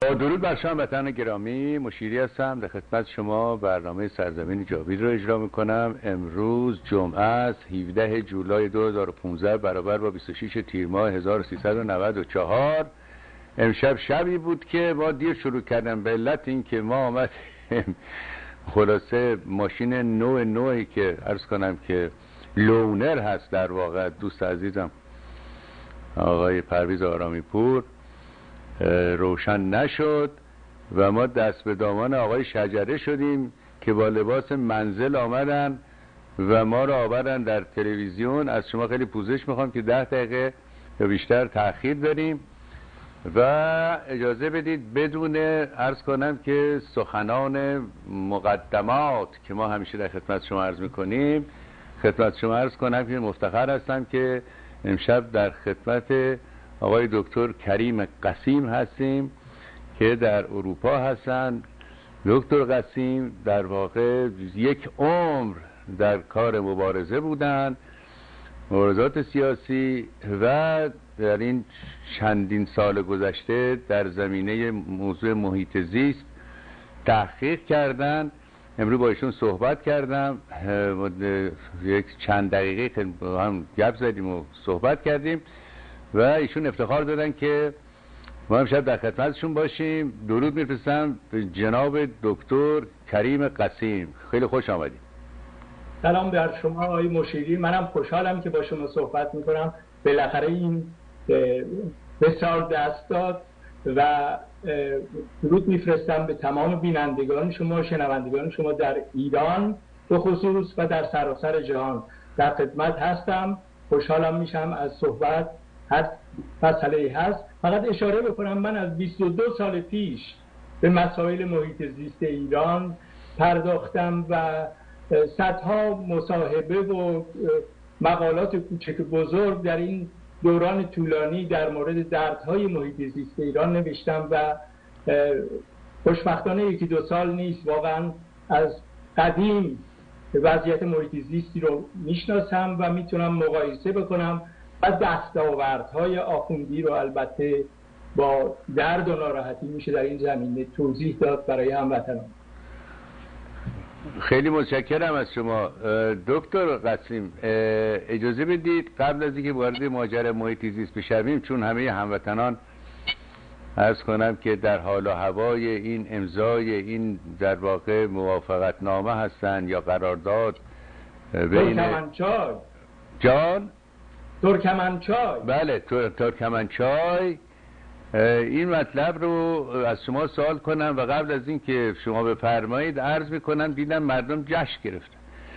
با درود بر شما وطن گرامی، مشیری هستم. در خدمت شما برنامه سرزمین جاوید رو اجرا میکنم. امروز جمعه است، 17 جولای 2015 برابر با 26 تیر ماه 1394. امشب شبی بود که ما دیر شروع کردم به علت این که ما آمد خلاصه ماشین نوعی که عرض کنم که لونر هست، در واقع دوست عزیزم آقای پرویز آرامی پور روشن نشد و ما دست به دامان آقای شجره شدیم که با لباس منزل آمدن و ما را آوردن در تلویزیون. از شما خیلی پوزش میخوام که 10 دقیقه یا بیشتر تأخیر داریم و اجازه بدید بدون عرض کنم که سخنان مقدمات که ما همیشه در خدمت شما عرض میکنیم، خدمت شما عرض کنم که مفتخر هستم که امشب در خدمت آقای دکتر کریم قسیم هستیم که در اروپا هستند. دکتر قسیم در واقع یک عمر در کار مبارزه بودند، مبارزات سیاسی، و در این چندین سال گذشته در زمینه موضوع محیط زیست تحقیق کردند. امروز با ایشون صحبت کردم، یک چند دقیقه هم گپ زدیم و صحبت کردیم و ایشون افتخار دادن که ما امشب در خدمتشون باشیم. درود میفرستم به جناب دکتر کریم قسیم. خیلی خوش آمدید. سلام بر شما آقای مشیری، منم خوشحالم که با شما صحبت میکنم. بالاخره این بسیار دست داد و درود میفرستم به تمام بینندگان شما، شنوندگان شما در ایران به خصوص و در سراسر جهان. در خدمت هستم، خوشحالم میشم از صحبت. هر مسئله هست فقط اشاره بکنم، من از 22 سال پیش به مسائل محیط زیست ایران پرداختم و صدها مصاحبه و مقالات کوچک بزرگ در این دوران طولانی در مورد دردهای محیط زیست ایران نوشتم و خوشبختانه 1-2 سال نیست، واقعا از قدیم وضعیت محیط زیستی رو میشناسم و میتونم مقایسه بکنم و دستاوردهای آخوندی رو البته با درد و ناراحتی میشه در این زمینه توضیح داد برای هموطنان. خیلی متشکرم از شما دکتر قسیم. اجازه بدید قبل از اینکه وارد ماجرای محیط زیست بشویم، چون همه هموطنان عرض کنم که در حال و هوای این امضای این در واقع موافقت نامه هستن یا قرارداد بین ترکمنچای جان ترکمنچای بله ترکمنچای، این مطلب رو از شما سوال کنم و قبل از این که شما بفرمایید عرض میکنم دیدم مردم جشن گرفتن.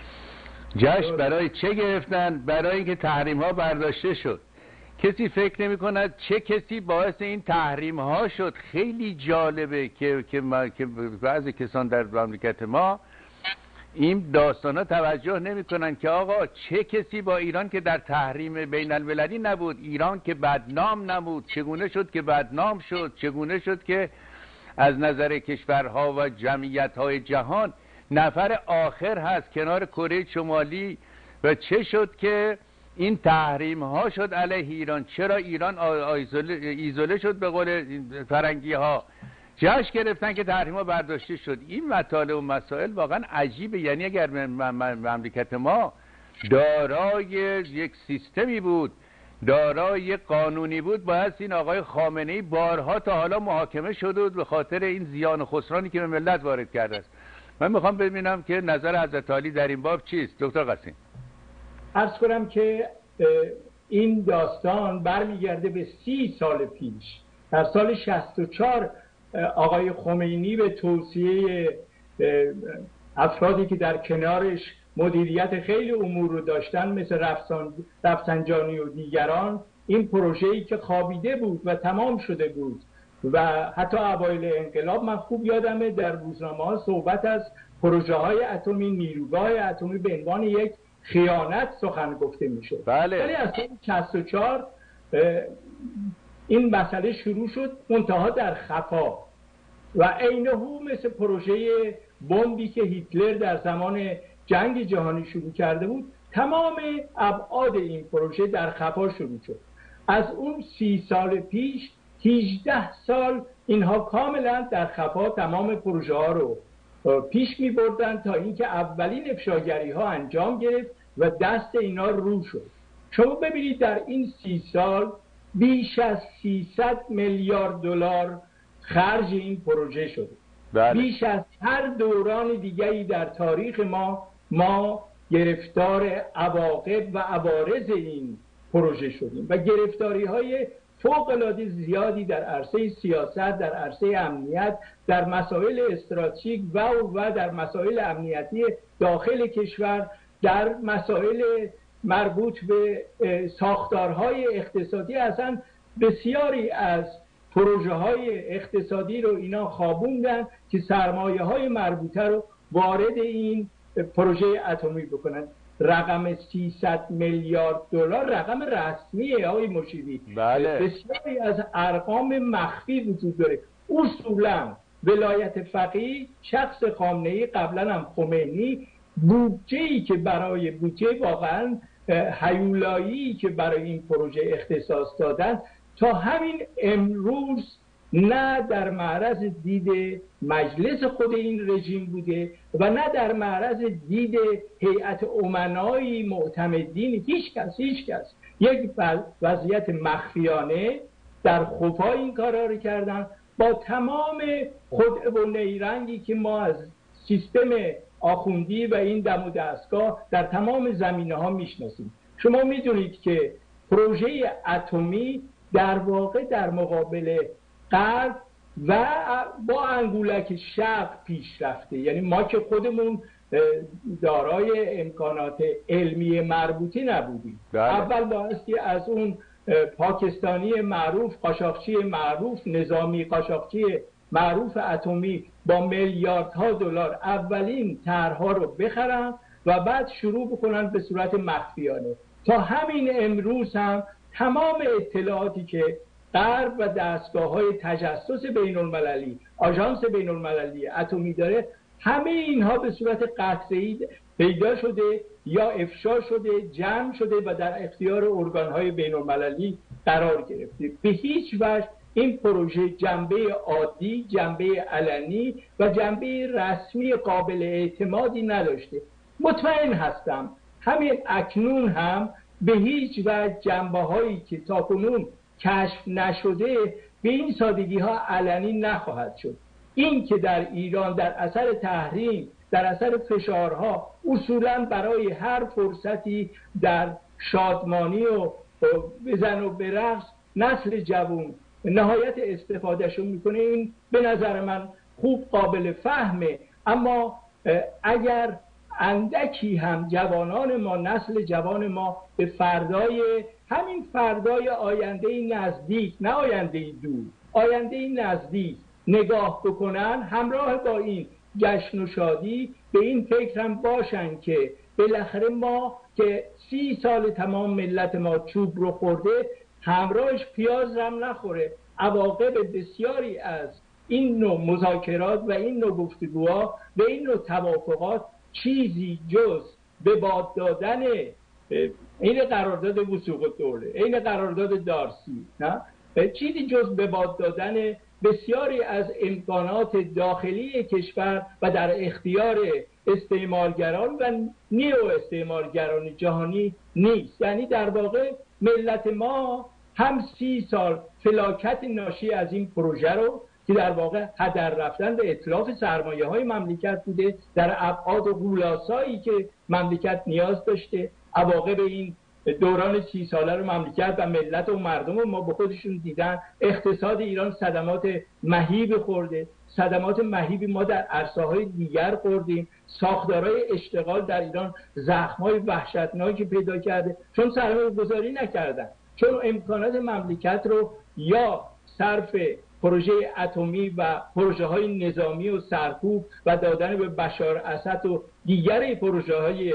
جشن برای چه گرفتن؟ برای اینکه تحریم ها برداشته شد. کسی فکر نمی کند چه کسی باعث این تحریم ها شد. خیلی جالبه که بعضی کسان در مملکت ما این داستانا توجه نمی کنن که آقا چه کسی با ایران که در تحریم بین المللی نبود، ایران که بدنام نبود، چگونه شد که بدنام شد، چگونه شد که از نظر کشورها و جمعیت‌های جهان نفر آخر هست کنار کره شمالی، و چه شد که این تحریم ها شد علیه ایران. چرا ایران ایزوله شد به قول فرنگی ها، جشن گرفتن که تحریم ها برداشته شد. این مطالب و مسائل واقعا عجیبه. یعنی اگر مملکت ما دارای یک سیستمی بود، دارای قانونی بود، باید این آقای خامنه‌ای بارها تا حالا محاکمه شده بود به خاطر این زیان و خسرانی که به ملت وارد کرده است. من میخوام ببینم که نظر حضرت عالی در این باب چیست دکتر قسیم؟ عرض کنم که این داستان برمیگرده به 30 سال پیش. در سال 64 آقای خمینی به توصیه افرادی که در کنارش مدیریت خیلی امور رو داشتن مثل رفسنجانی و دیگران، این پروژه‌ای که خوابیده بود و تمام شده بود و حتی اوایل انقلاب من خوب یادمه در روزنامه‌ها صحبت از پروژه‌های اتمی، نیروگاه اتمی به عنوان یک خیانت سخن گفته میشه. بله. ولی از سال 64 این مسئله شروع شد، منتها در خفا و عینه مثل پروژه بمبی که هیتلر در زمان جنگ جهانی شروع کرده بود، تمام ابعاد این پروژه در خفا شروع شد. از اون 30 سال پیش 18 سال اینها کاملا در خفا تمام پروژه ها رو پیش می بردن تا اینکه اولین افشاگری ها انجام گرفت و دست اینا رو شد. شما ببینید در این 30 سال بیش از 300 میلیارد دلار خرج این پروژه شده. بله. بیش از هر دوران دیگری در تاریخ ما گرفتار عواقب و عوارض این پروژه شدیم و گرفتاری های فوق‌العاده زیادی در عرصه سیاست، در عرصه امنیت، در مسائل استراتژیک و در مسائل امنیتی داخل کشور، در مسائل مربوط به ساختارهای اقتصادی. اصلا بسیاری از پروژه های اقتصادی رو اینا خوابوندن که سرمایه های مربوطه رو وارد این پروژه اتمی بکنن. رقم 300 میلیارد دلار رقم رسمیه آقای مشیری. بله. بسیاری از ارقام مخفی وجود داره. اصولا ولایت فقیه، شخص خامنه‌ای، قبلا هم خمینی، بودجه‌ای که برای بودجه واقعا هیولایی که برای این پروژه اختصاص دادن تا همین امروز نه در معرض دید مجلس خود این رژیم بوده و نه در معرض دید هیئت امنای معتمدین. هیچ کس یک وضعیت مخفیانه در خفا این کارا رو کردن با تمام خدعه و نیرنگی که ما از سیستم آخوندی و این دم و دستگاه در تمام زمینه‌ها میشناسیم. شما میدونید که پروژه اتمی در واقع در مقابل غرب و با انگولک شرق پیش رفته. یعنی ما که خودمون دارای امکانات علمی مربوطی نبودیم. اول بایستی از اون پاکستانی معروف، قاچاقچی معروف، نظامی قاچاقچی معروف اتمی با میلیاردها دلار اولین طرح‌ها رو بخرن و بعد شروع بکنن به صورت مخفیانه. تا همین امروز هم تمام اطلاعاتی که غرب و دستگاه‌های تجسس بین‌المللی، آژانس بین‌المللی اتمی داره، همه اینها به صورت قطعی پیدا شده یا افشا شده، جمع شده و در اختیار ارگان‌های بین‌المللی قرار گرفته. به هیچ وجه این پروژه جنبه عادی، جنبه علنی و جنبه رسمی قابل اعتمادی نداشته. مطمئن هستم همین اکنون هم به هیچ وجه جنبه‌هایی که تاکنون کشف نشده به این سادگی ها علنی نخواهد شد. این که در ایران در اثر تحریم، در اثر فشارها اصولا برای هر فرصتی در شادمانی و بزن و برقص نسل جوان نهایت استفادهشو میکنه، این به نظر من خوب قابل فهمه. اما اگر اندکی هم جوانان ما، نسل جوان ما به همین فردای آینده نزدیک، نه آینده دور، آینده نزدیک نگاه بکنن، همراه با این جشن و شادی به این فکر هم باشن که بالاخره ما که 30 سال تمام ملت ما چوب رو خورده، همراهش پیاز هم نخوره. عواقب بسیاری از این نوع مذاکرات و این نوع گفتگوها و این نوع توافقات چیزی جز به باد دادن این قرارداد وثوق الدوله، این قرارداد دارسی، نه چیزی جز به باد دادن بسیاری از امکانات داخلی کشور و در اختیار استعمارگران و نیو استعمارگران جهانی نیست. یعنی در واقع ملت ما هم 30 سال فلاکت ناشی از این پروژه رو که در واقع هدر رفتن به اتلاف سرمایه های مملکت بوده در ابعاد و غولاسایی که مملکت نیاز داشته. عواقب این دوران 30 ساله رو مملکت و ملت و مردم ما به خودشون دیدن. اقتصاد ایران صدمات مهیب خورده، صدمات مهیبی ما در عرصه‌های دیگر خوردیم. ساختارهای اشتغال در ایران زخم‌های وحشتناکی پیدا کرده چون سرمایه‌گذاری نکردن، چون امکانات مملکت رو یا صرف پروژه اتمی و پروژه های نظامی و سرکوب و دادن به بشار اسد و دیگر پروژه های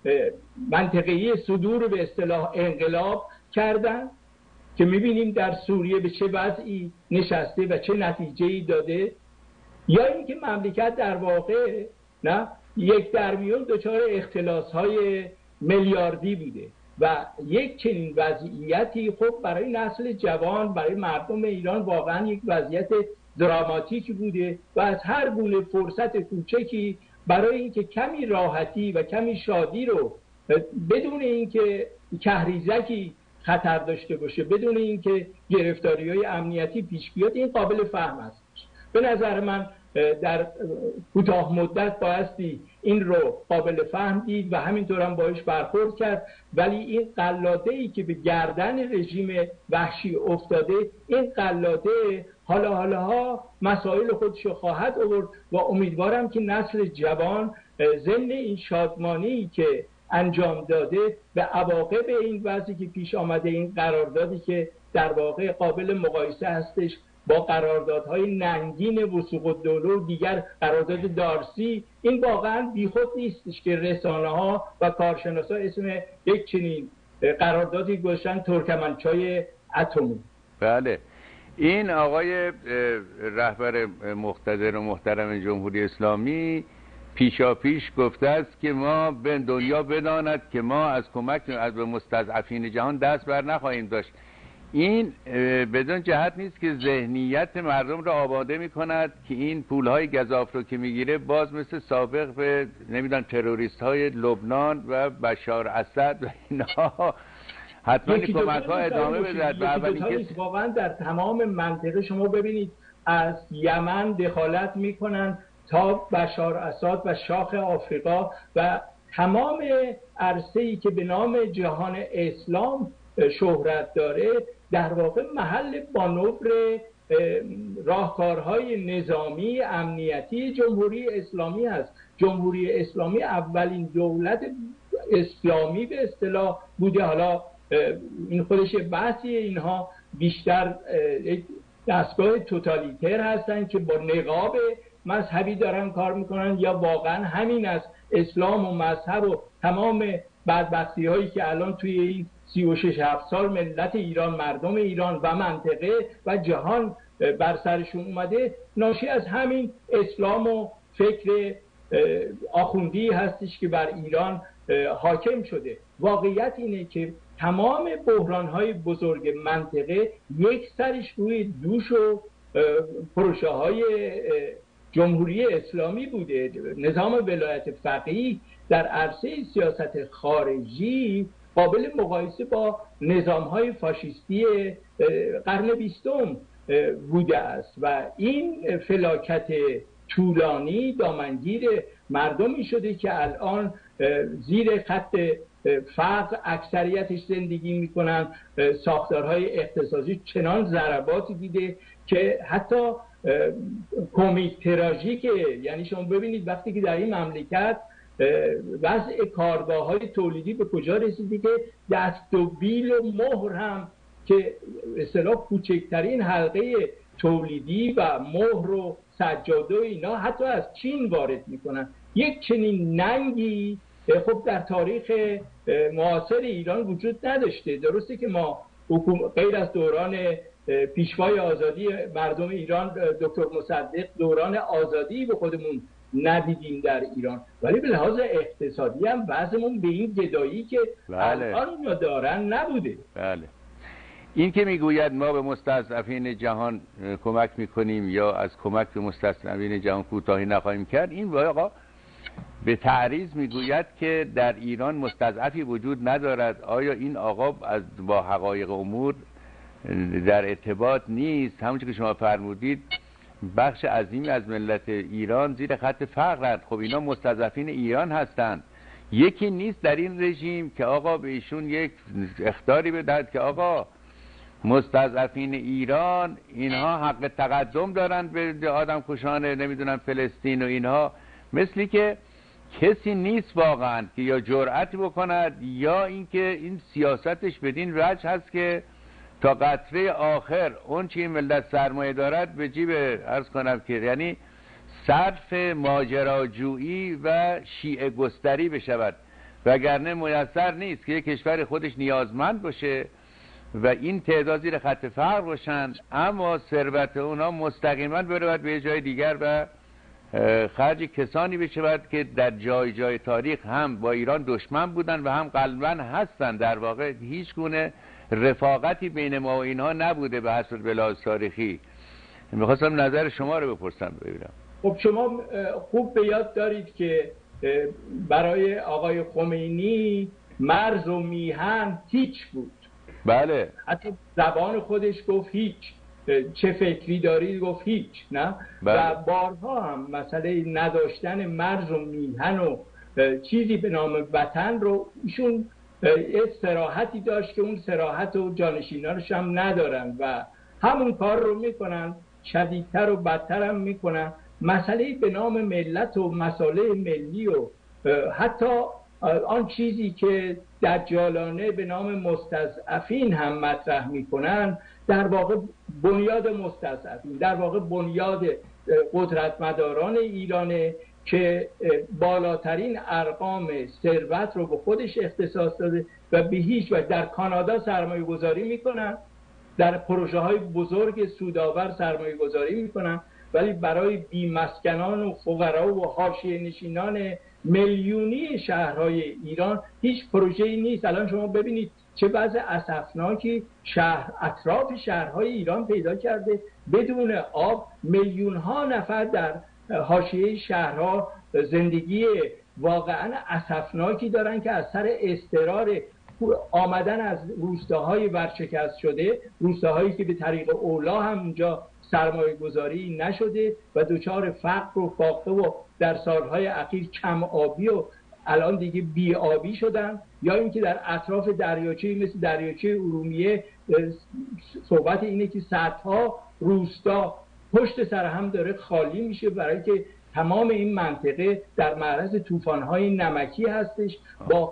منطقه‌ای صدور به اصطلاح انقلاب کردن که میبینیم در سوریه به چه وضعی نشسته و چه نتیجه‌ای داده. یا اینکه مملکت در واقع نه یک درمیون دچار اختلاس‌های میلیاردی بوده و یک چنین وضعیتی خب برای نسل جوان، برای مردم ایران واقعا یک وضعیت دراماتیک بوده و از هر گونه فرصت کوچکی برای اینکه کمی راحتی و کمی شادی رو بدون اینکه کهریزکی خطر داشته باشه، بدون اینکه گرفتاری‌های امنیتی پیش بیاد، این قابل فهم است. به نظر من در کوتاه مدت بایستی این رو قابل فهم دید و همینطور هم باهاش برخورد کرد، ولی این قلاده‌ای که به گردن رژیم وحشی افتاده، این قلاده حالا مسائل خودشو خواهد آورد و امیدوارم که نسل جوان ضمن این شادمانی که انجام داده به عواقب این وضعی که پیش آمده، این قراردادی که در واقع قابل مقایسه هستش با قراردادهای ننگین وثوق الدوله و دیگر، قرارداد دارسی، این واقعا بیخود نیستش که رسانه ها و کارشناسا اسم یک چنین قراردادی گذاشتن ترکمنچای اتمی. بله، این آقای رهبر مقتدر و محترم جمهوری اسلامی پیشاپیش گفته است که ما به دنیا بداند که ما از کمک از مستضعفین جهان دست بر نخواهیم داشت. این بدون جهت نیست که ذهنیت مردم را آباده می کند که این پولهای گزاف رو که میگیره باز مثل سابق به نمیدونم تروریست های لبنان و بشار اسد و اینا حتما این کمک ها ادامه بدهد. و اولین واقعا در تمام منطقه شما ببینید از یمن دخالت میکنن تا بشار اسد و شاخ آفریقا و تمام عرصه‌ای که به نام جهان اسلام شهرت داره در واقع محل مانور راهکارهای نظامی امنیتی جمهوری اسلامی هست. جمهوری اسلامی اولین دولت اسلامی به اصطلاح بوده. حالا این خودش بحثی، اینها بیشتر دستگاه توتالیتر هستن که با نقاب مذهبی دارن کار میکنن، یا واقعا همین از اسلام و مذهب و تمام بدبختی هایی که الان توی این 36-7 سال ملت ایران، مردم ایران و منطقه و جهان بر سرشون اومده، ناشی از همین اسلام و فکر آخوندی هستش که بر ایران حاکم شده. واقعیت اینه که تمام بحران‌های بزرگ منطقه یک سرش روی دوش و پروژه‌های جمهوری اسلامی بوده. نظام ولایت فقیه در عرصه سیاست خارجی قابل مقایسه با نظام‌های فاشیستی قرن 20 بوده است و این فلاکت طولانی دامنگیر مردمی شده که الان زیر خط فقر اکثریتش زندگی میکنن. ساختارهای اقتصادی چنان ضرباتی دیده که حتی کمیک تراژیکه. یعنی شما ببینید وقتی که در این مملکت وضع کارگاه‌های تولیدی به کجا رسیده که دست و بیل و مهر هم که به اصطلاح کوچکترین حلقه تولیدی و مهر و سجاده و اینا حتی از چین وارد میکنن. یک چنین ننگی خب در تاریخ معاصر ایران وجود نداشته. درسته که ما غیر از دوران پیشوای آزادی مردم ایران دکتر مصدق دوران آزادی به خودمون ندیدیم در ایران، ولی به لحاظ اقتصادی هم وضعمون به این گدایی که الان اینا دارن نبوده. بله. این که میگوید ما به مستضعفین جهان کمک میکنیم یا از کمک به مستضعفین جهان کوتاهی نخواهیم کرد، این واقعا به تعریض میگوید که در ایران مستضعفی وجود ندارد. آیا این آقا با حقایق امور در ارتباط نیست؟ همونجور که شما فرمودید بخش عظیمی از ملت ایران زیر خط فقرند. خب اینا مستضعفین ایران هستند. یکی نیست در این رژیم که آقا به ایشون یک اخطاری بدهد که آقا مستضعفین ایران اینها حق تقدم دارن به آدم کشان نمیدونم فلسطین و اینها، مثلی که کسی نیست واقعا که یا جرأت بکند یا اینکه این سیاستش بدین وجه هست که تا قطره آخر اون چی ملت سرمایه دارد به جیب عرض کنم که یعنی صرف ماجراجویی و شیعه گستری بشود، وگرنه میسر نیست که یک کشور خودش نیازمند باشه و این تعداد زیر خط فقر باشند، اما ثروت اونا مستقیما برود به جای دیگر و خرج کسانی بشود که در جای جای تاریخ هم با ایران دشمن بودن و هم قلباً هستن. در واقع هیچ گونه رفاقتی بین ما و اینها نبوده به حسب بلاز تاریخی. میخواستم نظر شما رو بپرسم ببینم. خب شما خوب به یاد دارید که برای آقای خمینی مرز و میهن هیچ بود. بله. حتی زبان خودش گفت هیچ. چه فکری دارید گفت هیچ. نه؟ بله. و بارها هم مسئله نداشتن مرز و میهن و چیزی به نام وطن رو ایشون صراحتی داشت که اون صراحت و جانشینانش هم ندارن و همون کار رو میکنن، شدیدتر و بدتر هم میکنن. مسئله به نام ملت و مسئله ملی و حتی آن چیزی که دجالانه به نام مستضعفین هم مطرح میکنن در واقع بنیاد مستضعفین، در واقع بنیاد قدرتمداران ایرانه که بالاترین ارقام ثروت رو به خودش اختصاص داده و به هیچ وجه در کانادا سرمایه گذاری میکنن، در پروژه های بزرگ سودآور سرمایه گذاری میکنن، ولی برای بیمسکنان و فقرا و حاشیه نشینان میلیونی شهرهای ایران هیچ پروژه‌ای نیست. الان شما ببینید چه وضع اسفناکی اطراف شهرهای ایران پیدا کرده. بدون آب میلیون ها نفر در حاشیه شهرها زندگی واقعا اسفناکی دارن که از سر اضطرار آمدن از روستاهای ورشکست شده، روستاهایی که به طریق اولا هم اونجا سرمایه گذاری نشده و دچار فقر و فاقه و در سالهای اخیر کم آبی و الان دیگه بی آبی شدن، یا اینکه در اطراف دریاچه مثل دریاچه ارومیه صحبت اینه که صدها روستا پشت سر هم داره خالی میشه برای که تمام این منطقه در معرض طوفان‌های نمکی هستش با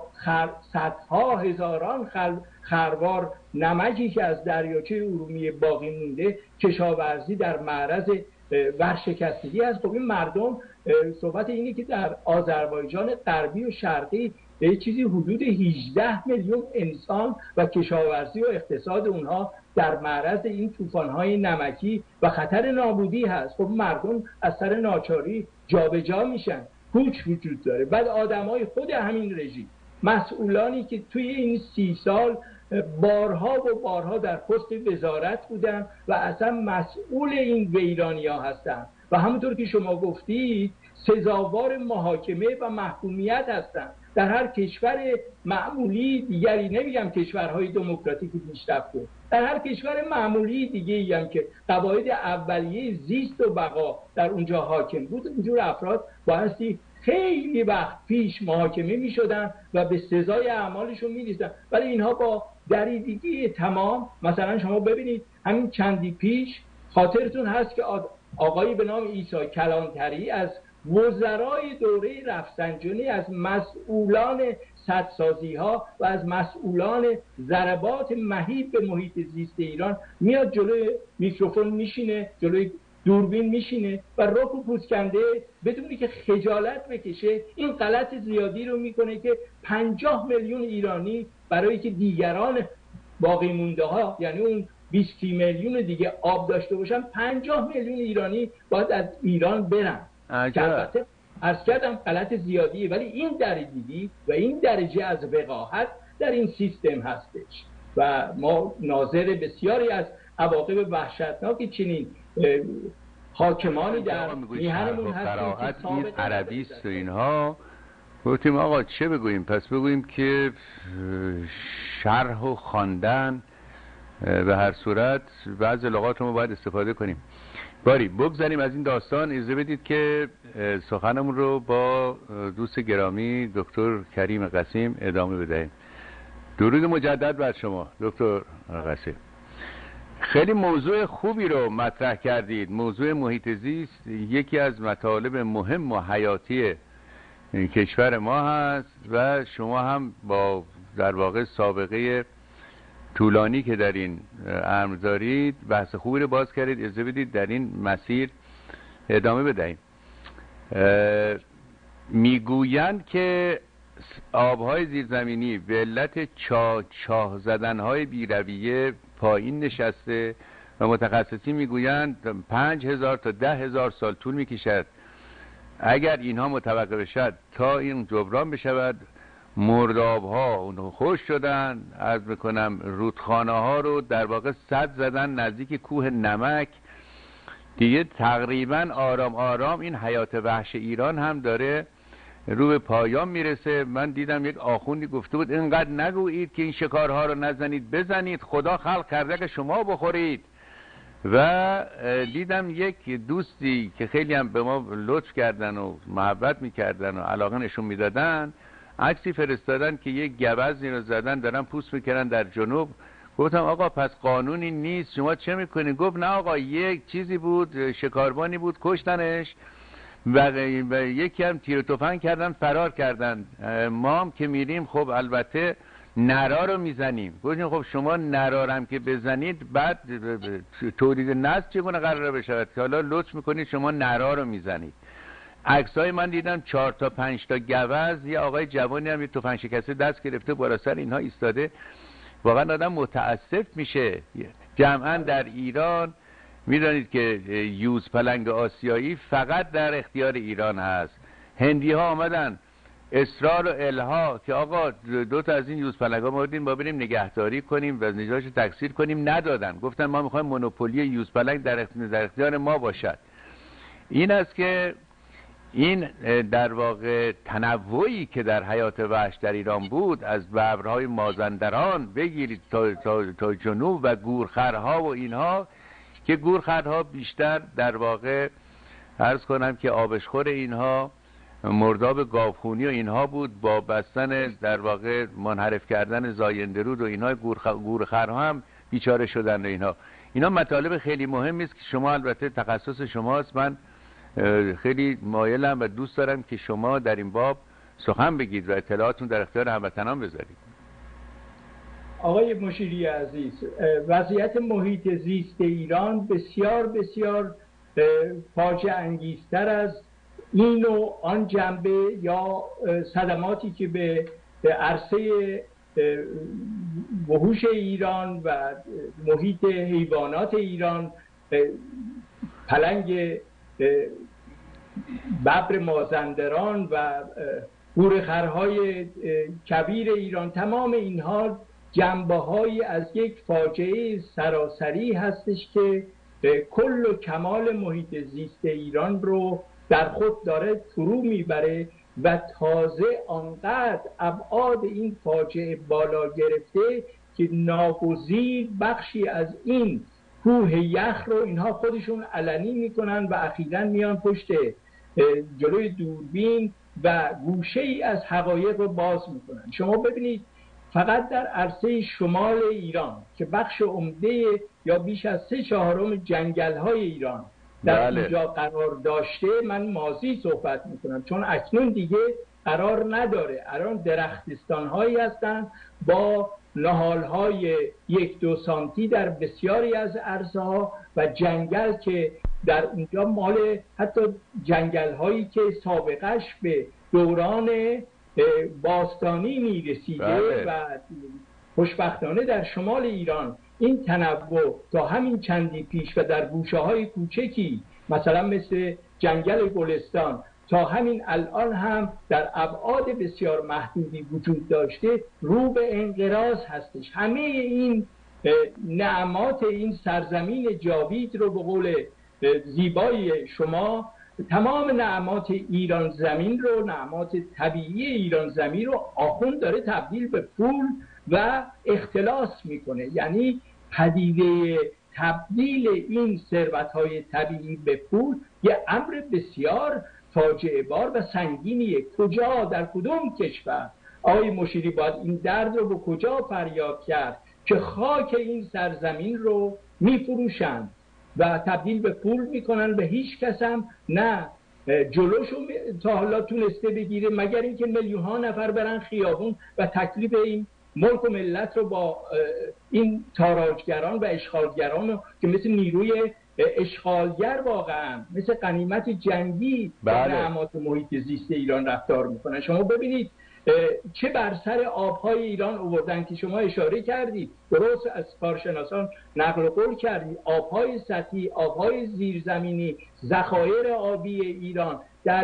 صدها هزاران خروار نمکی که از دریاچه ارومیه باقی مونده کشاورزی در معرض ورشکستگی هست. خب این مردم صحبت اینه که در آذربایجان غربی و شرقی به چیزی حدود 18 میلیون انسان و کشاورزی و اقتصاد اونها در معرض این طوفان‌های نمکی و خطر نابودی هست. خب مردم از سر ناچاری جابجا میشن، پوچ وجود داره. بعد آدمای خود همین رژیم، مسئولانی که توی این 30 سال بارها و بارها در پست وزارت بودن و اصلا مسئول این ویرانی‌ها هستن و همونطور که شما گفتید سزاوار محاکمه و محکومیت هستن. در هر کشور معمولی دیگری، نمیگم کشورهای دموکراتیک پیشرفته، در هر کشور معمولی دیگه هم که قواعد اولیه زیست و بقا در اونجا حاکم بود، اینجور افراد بایستی خیلی وقت پیش محاکمه می شدن و به سزای اعمالشون می رسیدن. ولی اینها با دریدگی تمام، مثلا شما ببینید همین چندی پیش خاطرتون هست که آقایی به نام عیسی کلانتری از وزرای دوره رفسنجانی، از مسئولان سدسازی ها و از مسئولان ضربات مهیب به محیط زیست ایران میاد جلوی میکروفون میشینه، جلوی دوربین میشینه و رک و پوسکنده بدونی که خجالت بکشه این غلط زیادی رو میکنه که 50 میلیون ایرانی برای که دیگران باقی مونده ها، یعنی اون 20 میلیون دیگه آب داشته باشن، 50 میلیون ایرانی باید از ایران برن. البته عرض کردم غلط زیادیه، ولی این دریدگی و این درجه از وقاحت در این سیستم هستش و ما ناظر بسیاری از عواقب وحشتناک چنین حاکمانی در میهنمون هستیم. این عربی است و اینها گفتیم آقا چه بگوییم؟ پس بگوییم که شرح و خواندن به هر صورت بعض لغات رو ما باید استفاده کنیم. باری بگذاریم از این داستان. اجازه بدید که سخنمون رو با دوست گرامی دکتر کریم قسیم ادامه بدهیم. درود مجدد بر شما دکتر قسیم. خیلی موضوع خوبی رو مطرح کردید. موضوع محیط زیست یکی از مطالب مهم و حیاتی کشور ما هست و شما هم با در واقع سابقه طولانی که در این امر دارید بحث خوبی رو باز کردید. اجازه بدید در این مسیر ادامه بدهیم. میگویند که آبهای زیرزمینی به علت چاه زدنهای بیرویه پایین نشسته و متخصصین میگویند 5000 تا 10,000 سال طول میکشد اگر اینها متوقف بشد تا این جبران بشود. مرداب ها خوش شدن، عرض میکنم رودخانه ها رو در واقع سد زدن نزدیک کوه نمک دیگه تقریبا آرام آرام این حیات وحش ایران هم داره رو به پایان میرسه. من دیدم یک آخوندی گفته بود اینقدر نگویید که این شکارها رو نزنید، بزنید، خدا خلق کرده که شما بخورید. و دیدم یک دوستی که خیلی هم به ما لطف کردن و محبت میکردن و علاقه نشون میدادن، عکسی فرستادن که یک گوزنی رو زدن دارن پوست میکردن در جنوب. گفتم آقا پس قانونی نیست، شما چه میکنید؟ گفت نه آقا، یک چیزی بود، شکاربانی بود، کشتنش و یکی هم تیر و تفنگ کردن فرار کردن. ما هم که میریم خب البته نرا رو میزنیم. گفتیم خب شما نرا هم که بزنید بعد تولید نسل چگونه قراره بشود که حالا لطف میکنید شما نرا رو میزنید. عکسای من دیدم 4 تا 5 تا گوز، یه آقای جوانی هم یه تفنگ شکسته دست گرفته بالا سر اینها ایستاده. واقعا آدم متاسف میشه. جمعا در ایران میدانید که یوز پلنگ آسیایی فقط در اختیار ایران هست. هندی ها آمدن اصرار و الها که آقا 2 تا از این یوز پلنگ ها ما بریم نگهداری کنیم و نجاتش تکثیر کنیم، ندادن. گفتن ما میخوایم مونوپولی یوز پلنگ در اختیار ما باشد. این است که این در واقع تنوعی که در حیات وحش در ایران بود، از ببرهای مازندران بگیرید تا جنوب و گورخرها و اینها، که گورخرها بیشتر در واقع عرض کنم که آبشخور اینها مرداب گاوخونی و اینها بود، با بستن در واقع منحرف کردن زاینده رود و اینها گورخرها هم بیچاره شدن و اینا مطالب خیلی مهمی است که شما البته تخصص شماست. من خیلی مایلم و دوست دارم که شما در این باب سخن بگید و اطلاعاتون در اختیار هموطنان بذارید. آقای مشیری عزیز، وضعیت محیط زیست ایران بسیار بسیار فاجعه انگیزتر از این و آن جنبه یا صدماتی که به عرصه وحوش ایران و محیط حیوانات ایران، پلنگ ببر مازندران و گورخرهای کبیر ایران، تمام اینها جنبه‌هایی از یک فاجعه سراسری هستش که کل و کمال محیط زیست ایران رو در خود داره فرو میبره و تازه آنقدر ابعاد این فاجعه بالا گرفته که ناگزیر بخشی از این کوه یخ رو اینها خودشون علنی میکنن و اخیراً میان پشت جلوی دوربین و گوشه ای از حقایق رو باز میکنن. شما ببینید فقط در عرصه شمال ایران که بخش عمده یا بیش از 3/4 جنگل‌های ایران در اینجا قرار داشته، من ماضی صحبت میکنم چون اکنون دیگه قرار نداره. الان درختستان‌هایی هستند با نهال‌های 1-2 سانتی در بسیاری از عرصه‌ها و جنگل که در اینجا مال حتی جنگل‌هایی که سابقش به دوران باستانی میرسیده و خوشبختانه در شمال ایران این تنوع تا همین چندی پیش و در گوشه‌های کوچکی مثلا مثل جنگل گلستان تا همین الان هم در ابعاد بسیار محدودی وجود داشته، رو به انقراض هستش. همه این نعمات این سرزمین جاوید رو به قول زیبای شما، تمام نعمات ایران زمین رو، نعمات طبیعی ایران زمین رو آخوند داره تبدیل به پول و اختلاس میکنه. یعنی پدیده تبدیل این ثروت‌های طبیعی به پول یه امر بسیار فاجعه بار و سنگینیه. کجا، در کدوم کشور آقای مشیری باید این درد رو به کجا فریاد کرد که خاک این سرزمین رو میفروشند و تبدیل به پول میکنن و هیچ کس هم نه جلوشو تا حالا تونسته بگیره، مگر اینکه میلیون‌ها نفر برن خیابون و تکلیف این ملک و ملت رو با این تاراجگران و اشغالگران که مثل نیروی اشغالگر واقعا مثل غنیمت جنگی با نعمات محیط زیست ایران رفتار میکنن. شما ببینید چه بر سر آبهای ایران آوردن که شما اشاره کردید، درست از کارشناسان نقل قول کردید، آبهای سطحی، آبهای زیرزمینی، ذخایر آبی ایران،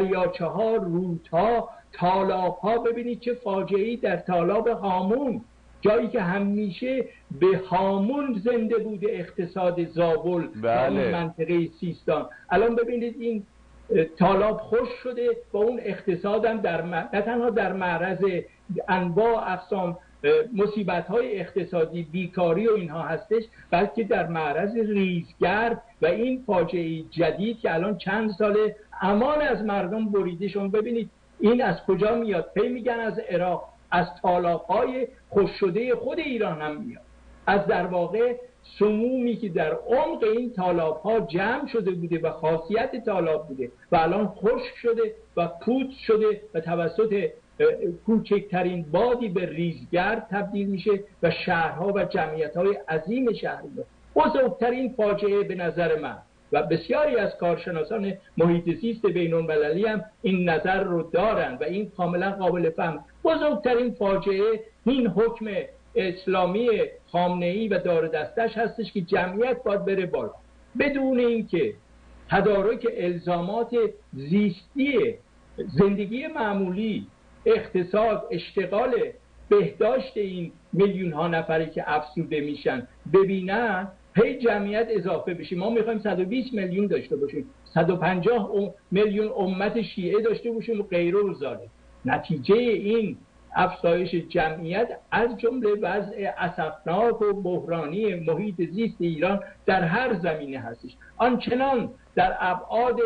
دریاچه‌ها، رودها، تالاب‌ها. ببینید چه فاجعه‌ای در تالاب هامون جایی که همیشه به هامون زنده بوده اقتصاد زابل و اون منطقه سیستان. الان ببینید این تالاب خوش شده با اون اقتصادم نه تنها در معرض انواع اقسام مصیبت‌های اقتصادی، بیکاری و اینها هستش، بلکه در معرض ریزگرد و این فاجعه جدید که الان چند ساله امان از مردم بریده. شما ببینید این از کجا میاد؟ پی میگن از عراق، از تالاب‌های خوش شده خود ایران هم میاد، از در واقع سمومی که در عمق این تالاب‌ها جمع شده بوده و خاصیت تالاب بوده و الان خشک شده و پوچ شده و توسط کوچکترین بادی به ریزگرد تبدیل میشه و شهرها و جمعیت‌های عظیم شهری. بزرگترین فاجعه به نظر من و بسیاری از کارشناسان محیط زیست بین‌المللی هم این نظر رو دارن و این کاملا قابل فهم، بزرگترین فاجعه این حکم اسلامی خامنه‌ای و دار دستش هستش که جمعیت باید بره بالا بدون اینکه تدارک الزامات زیستی زندگی معمولی، اقتصاد، اشتغال، بهداشت این میلیون ها نفری که افسوده میشن ببینن، هی جمعیت اضافه بشه. ما میخوایم 120 میلیون داشته باشیم، 150 میلیون امت شیعه داشته باشیم و غیره و ذالک. نتیجه این افزایش جمعیت از جمله وضع اسفناک و بحرانی محیط زیست ایران در هر زمینه هستش. آنچنان در ابعاد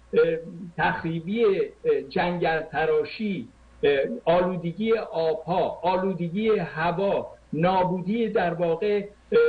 تخریبی جنگل تراشی، آلودگی آبها، آلودگی هوا، نابودی در واقع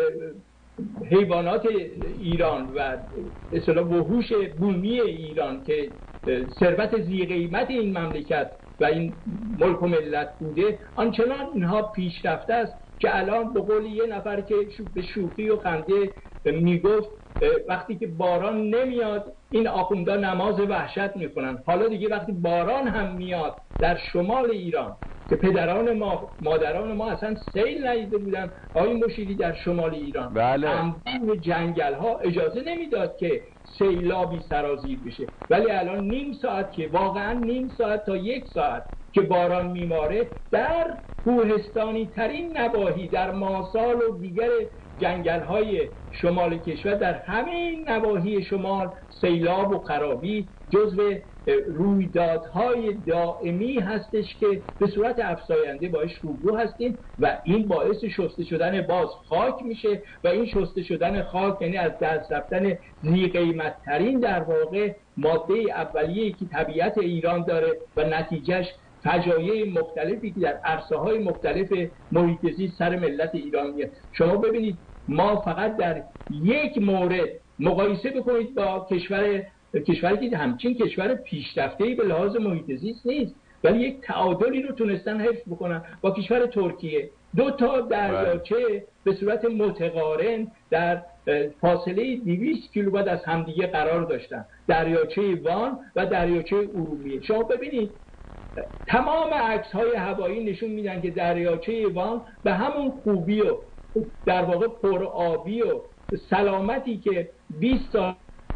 حیوانات ایران و اصطلاح وحوش بومی ایران که ثروت ذی قیمت این مملکت و این ملک و ملت بوده، آنچنان اینها پیشرفته است که الان به قول یه نفر که به شوخی و خنده میگفت وقتی که باران نمیاد این آخوندا نماز وحشت میکنن. حالا دیگه وقتی باران هم میاد در شمال ایران که پدران ما، مادران ما اصلا سیل ندیده بودن، آقای مشیری در شمال ایران انبوه جنگل ها اجازه نمیداد که سیلابی سرازیر بشه، ولی الان نیم ساعت که واقعا نیم ساعت تا یک ساعت که باران میماره در کوهستانی ترین نواحی، در ماسال و دیگر جنگل های شمال کشور، در همه نواحی شمال سیلاب و خرابی جزو رویدادهای دائمی هستش که به صورت افزاینده باعث روبرو هستیم و این باعث شسته شدن باز خاک میشه و این شسته شدن خاک یعنی از دست رفتن ذی قیمت ترین در واقع ماده اولیه‌ای که طبیعت ایران داره و نتیجهش فجایع مختلفی که در عرصه‌های مختلف محیط زیست سر ملت ایران میاد. شما ببینید ما فقط در یک مورد مقایسه بکنید با کشوری که همچین کشور پیشرفته‌ای به لحاظ محیط زیست نیست ولی یک تعادلی رو تونستن حفظ بکنن با کشور ترکیه. دو تا دریاچه به صورت متقارن در فاصله 200 کیلومتر از همدیگه قرار داشتن، دریاچه وان و دریاچه ارومیه. شما ببینید تمام عکس‌های هوایی نشون میدن که دریاچه وان به همون خوبی و در واقع پرآبی و سلامتی که 20 سال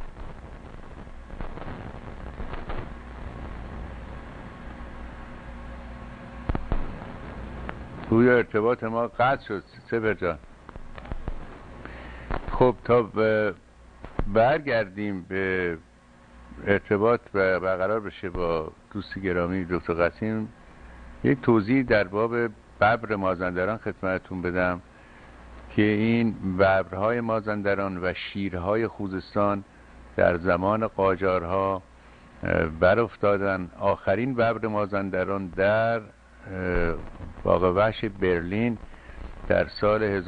توی ارتباط ما قطع شد سپر جان. خب تا برگردیم به ارتباط و برقرار بشه با دوست گرامی دکتر قاسم، یک توضیح در باب ببر مازندران خدمتتون بدم که این ببرهای مازندران و شیرهای خوزستان در زمان قاجارها برافتادن. آخرین ببر مازندران در باغ وحش برلین در سال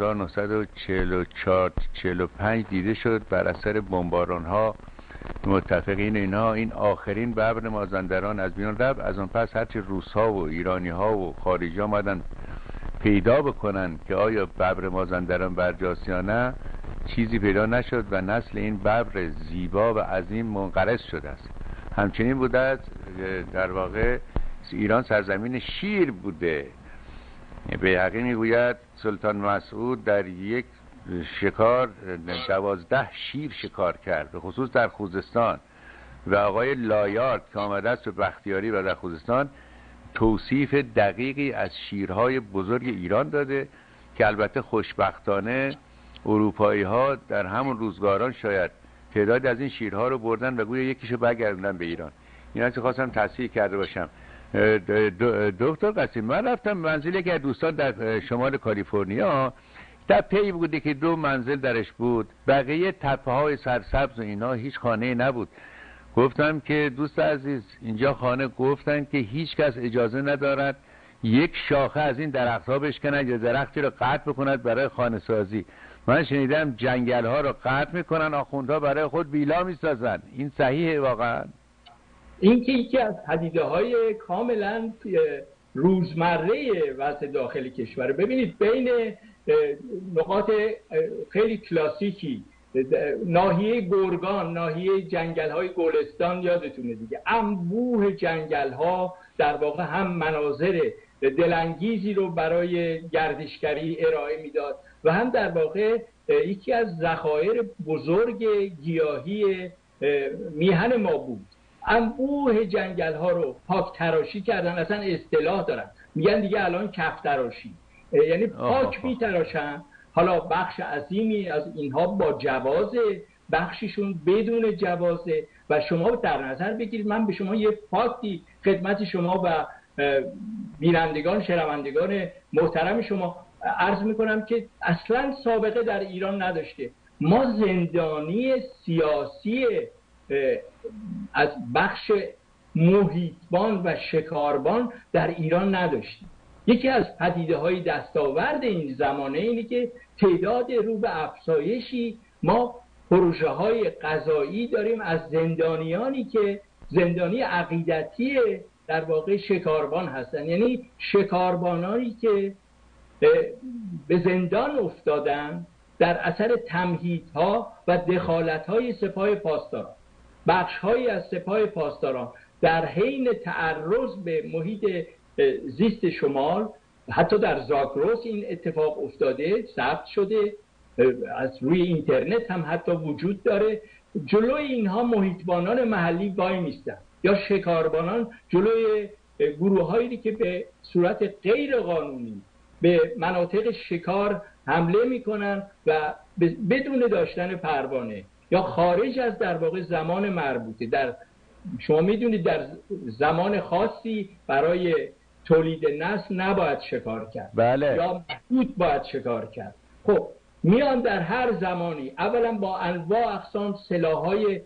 1944-45 دیده شد بر اثر بمباران‌ها متفقین اینها. این آخرین ببر مازندران از میان رفت. از اون پس هرچی روس‌ها و ایرانی‌ها و خارجی آمدن پیدا بکنن که آیا ببر مازندران برجاست یا نه، چیزی پیدا نشد و نسل این ببر زیبا و عظیم منقرض شده است. همچنین بوده است در واقع ایران سرزمین شیر بوده. بیهقی میگوید سلطان مسعود در یک شکار 12 شیر شکار کرد، به خصوص در خوزستان، و آقای لایارد که آمده است به بختیاری و در خوزستان توصیف دقیقی از شیرهای بزرگ ایران داده که البته خوشبختانه اروپایی ها در همون روزگاران شاید تعداد از این شیرها رو بردن و گویا یکیشو برگردوندن به ایران. اینا چه خواستم تصحیح کرده باشم. دکتر قاسمی، من رفتم منزل یکی از دوستان در شمال کالیفرنیا، تپه‌ای بوده که 2 منزل درش بود، بقیه تپه‌های سرسبز و اینا، هیچ خانه‌ای نبود. گفتم که دوست عزیز اینجا خانه، گفتن که هیچ کس اجازه ندارد یک شاخه از این درخت‌ها بشکنند یا درختی رو قطع بکند برای خانه سازی. من شنیدم جنگل‌ها رو قطع میکنن، آخوندها برای خود ویلا میسازن. این صحیحه واقعا؟ این که یکی از پدیده‌های کاملا روزمره وضع داخل کشور. ببینید بین نقاط خیلی کلاسیکی، ناحیه گرگان، ناحیه جنگل‌های گلستان، یادتونه دیگه، انبوه جنگل‌ها در واقع هم مناظر دلانگیزی رو برای گردشگری ارائه میداد و هم در واقع یکی از ذخایر بزرگ گیاهی میهن ما بود. انبوه جنگل‌ها رو پاک تراشی کردن، اصلا اصطلاح دارن میگن دیگه الان کف تراشی، یعنی پاک میتراشن. حالا بخش عظیمی از اینها با جوازه، بخششون بدون جوازه و شما در نظر بگیرید، من به شما یه فاکتی خدمت شما و بینندگان شنوندگان محترم شما عرض میکنم که اصلا سابقه در ایران نداشته. ما زندانی سیاسی از بخش محیطبان و شکاربان در ایران نداشتیم. یکی از پدیده‌های دستاورد این زمانه اینه که تعداد رو به افزایشی ما پروژه‌های قضایی داریم از زندانیانی که زندانی عقیدتی در واقع شکاربان هستن، یعنی شکاربانانی که به زندان افتادن در اثر تمهیدها و دخالت‌های سپاه پاسداران. بخش‌هایی از سپاه پاسداران در حین تعرض به محیط زیست شمال، حتی در زاگرس این اتفاق افتاده، ثبت شده، از روی اینترنت هم حتی وجود داره، جلوی اینها محیطبانان محلی وای میستن یا شکاربانان جلوی گروه‌هایی که به صورت غیر قانونی به مناطق شکار حمله میکنن و بدون داشتن پروانه یا خارج از در واقع زمان مربوطه. در شما میدونید در زمان خاصی برای تولید نسل نباید شکار کرد، بله، یا محدود باید شکار کرد. خب میان در هر زمانی اولا با انواع اقسام سلاح‌های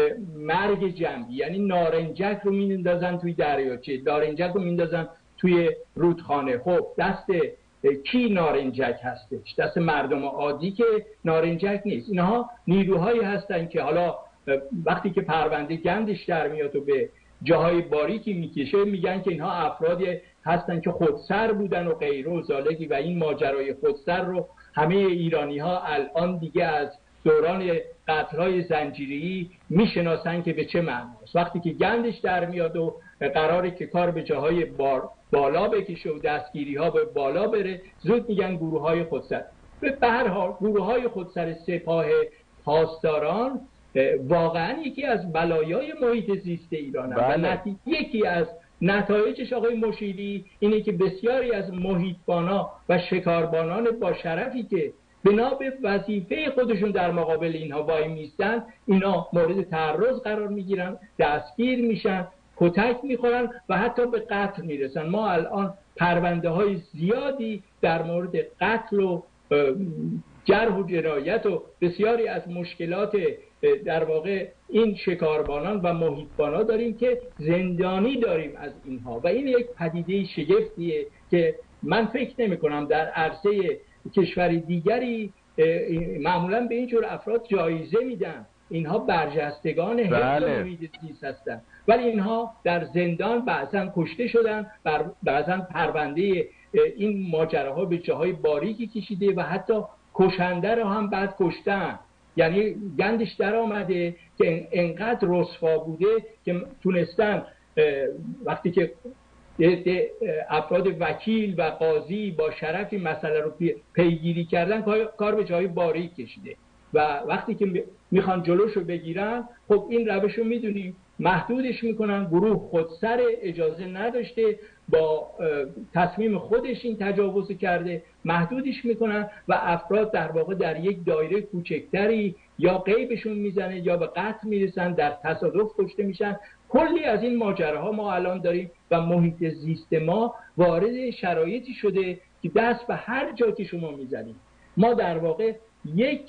مرگ جمعی، یعنی نارنجک رو میندازن توی دریاچه، نارنجک رو میندازن توی رودخانه. خب دست کی نارنجک هستش؟ دست مردم عادی که نارنجک نیست. اینها نیروهایی هستن که حالا وقتی که پرونده گندش در میاد و به جاهای باریکی میکشه، میگن که اینها افرادی هستن که خودسر بودن و غیره و ذالکی، و این ماجرای خودسر رو همه ایرانی ها الان دیگه از دوران قتل‌های زنجیری میشناسن که به چه معناست. وقتی که گندش در میاد و قراره که کار به جاهای بالا بکشه و دستگیری ها به بالا بره، زود میگن گروه های خودسر. به هر حال گروه های خودسر سپاه پاسداران واقعا یکی از بلایای محیط زیست ایران بله. و یکی از نتایجش آقای مشیری اینه که بسیاری از محیطبانا و شکاربانان با شرفی که بنا به وظیفه خودشون در مقابل اینها وای میستن، اینا مورد تعرض قرار میگیرن، دستگیر میشن، کتک میخورن و حتی به قتل میرسن. ما الان پرونده های زیادی در مورد قتل و جرح و جنایت و بسیاری از مشکلات در واقع این شکاربانان و محیطبانا داریم که زندانی داریم از اینها و این یک پدیده شگفتیه که من فکر نمی کنم در عرصه کشور دیگری معمولا به اینجور افراد جایزه میدن. اینها برجستگان حفظ محیط زیست هستن، ولی اینها در زندان بعضا کشته شدن، بعضا پرونده این ماجراها به جاهای باریکی کشیده و حتی کشنده رو هم بعد کشتن. یعنی گندش در آمده که انقدر رسوا بوده که تونستن وقتی که افراد وکیل و قاضی با شرفی مسئله رو پیگیری کردن، کار به جای باریک کشیده و وقتی که میخوان جلوشو بگیرن، خب این روش رو میدونیم محدودش میکنن. گروه خودسر، اجازه نداشته، با تصمیم خودش این تجاوز کرده، محدودش میکنن و افراد در واقع در یک دایره کوچکتری یا غیبشون میزنه یا به قتل میرسن، در تصادف کشته میشن. کلی از این ماجراها ما الان داریم و محیط زیست ما وارد شرایطی شده که دست به هر جا که شما میزنید. ما در واقع یک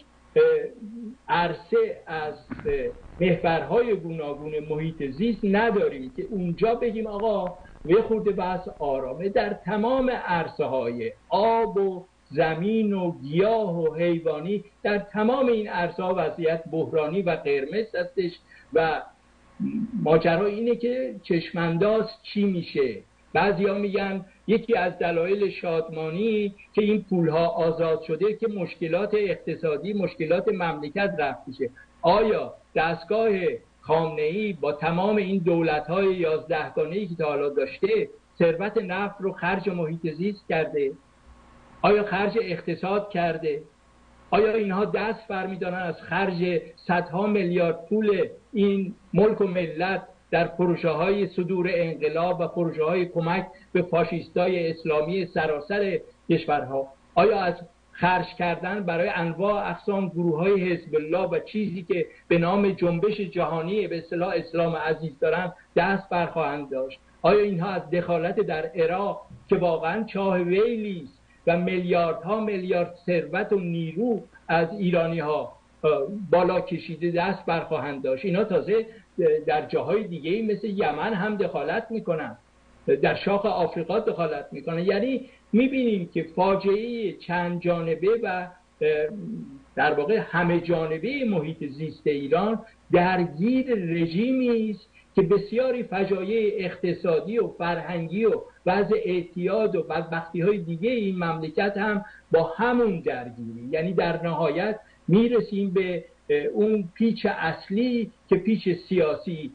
عرصه از محورهای گوناگون محیط زیست نداریم که اونجا بگیم آقا یه خورده بحث آرامه. در تمام عرصه های آب و زمین و گیاه و حیوانی، در تمام این عرصه ها وضعیت بحرانی و قرمز هستش و ماجرا اینه که چشمانداز چی میشه. بعضیا میگن یکی از دلایل شادمانی که این پولها آزاد شده که مشکلات اقتصادی، مشکلات مملکت رفت میشه. آیا دستگاه خامنه‌ای با تمام این دولت‌های 11 گانه‌ای که تا حالا داشته ثروت نفت رو خرج محیط زیست کرده؟ آیا خرج اقتصاد کرده؟ آیا اینها دست برمی‌دارن از خرج صدها میلیارد پول این ملک و ملت در پروژه‌های صدور انقلاب و پروژه‌های کمک به فاشیستای اسلامی سراسر کشورها؟ آیا از خرج کردن برای انواع اقسام گروه‌های حزب الله و چیزی که به نام جنبش جهانی به اصطلاح اسلام عزیز دارن دست برخواهند داشت؟ آیا اینها از دخالت در عراق که واقعا چاه ویلی است و میلیاردها میلیارد ثروت و نیرو از ایرانی‌ها بالا کشیده دست برخواهند داشت؟ اینا تازه در جاهای دیگه مثل یمن هم دخالت میکنن، در شاخ آفریقا دخالت میکنن. یعنی میبینیم که فاجعه چند جانبه و در واقع همه جانبه محیط زیست ایران درگیر رژیمی است که بسیاری فجایع اقتصادی و فرهنگی و وضع اعتیاد و بدبختی‌های دیگه این مملکت هم با همون درگیری. یعنی در نهایت میرسیم به اون پیچ اصلی که پیچ سیاسی،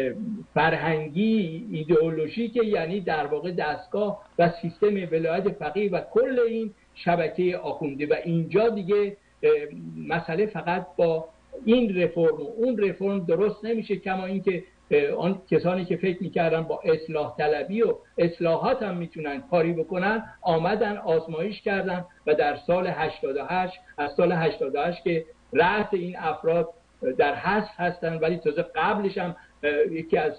فرهنگی، ایدئولوژیکه، یعنی در واقع دستگاه و سیستم ولایت فقیه و کل این شبکه آخونده. و اینجا دیگه مسئله فقط با این رفرم و اون رفرم درست نمیشه، کما اینکه آن کسانی که فکر میکردن با اصلاح طلبی و اصلاحات هم میتونن کاری بکنن آمدن آزمایش کردن و در سال 88 از سال 88 که رأس این افراد در حذف هستن، ولی تازه قبلش هم یکی از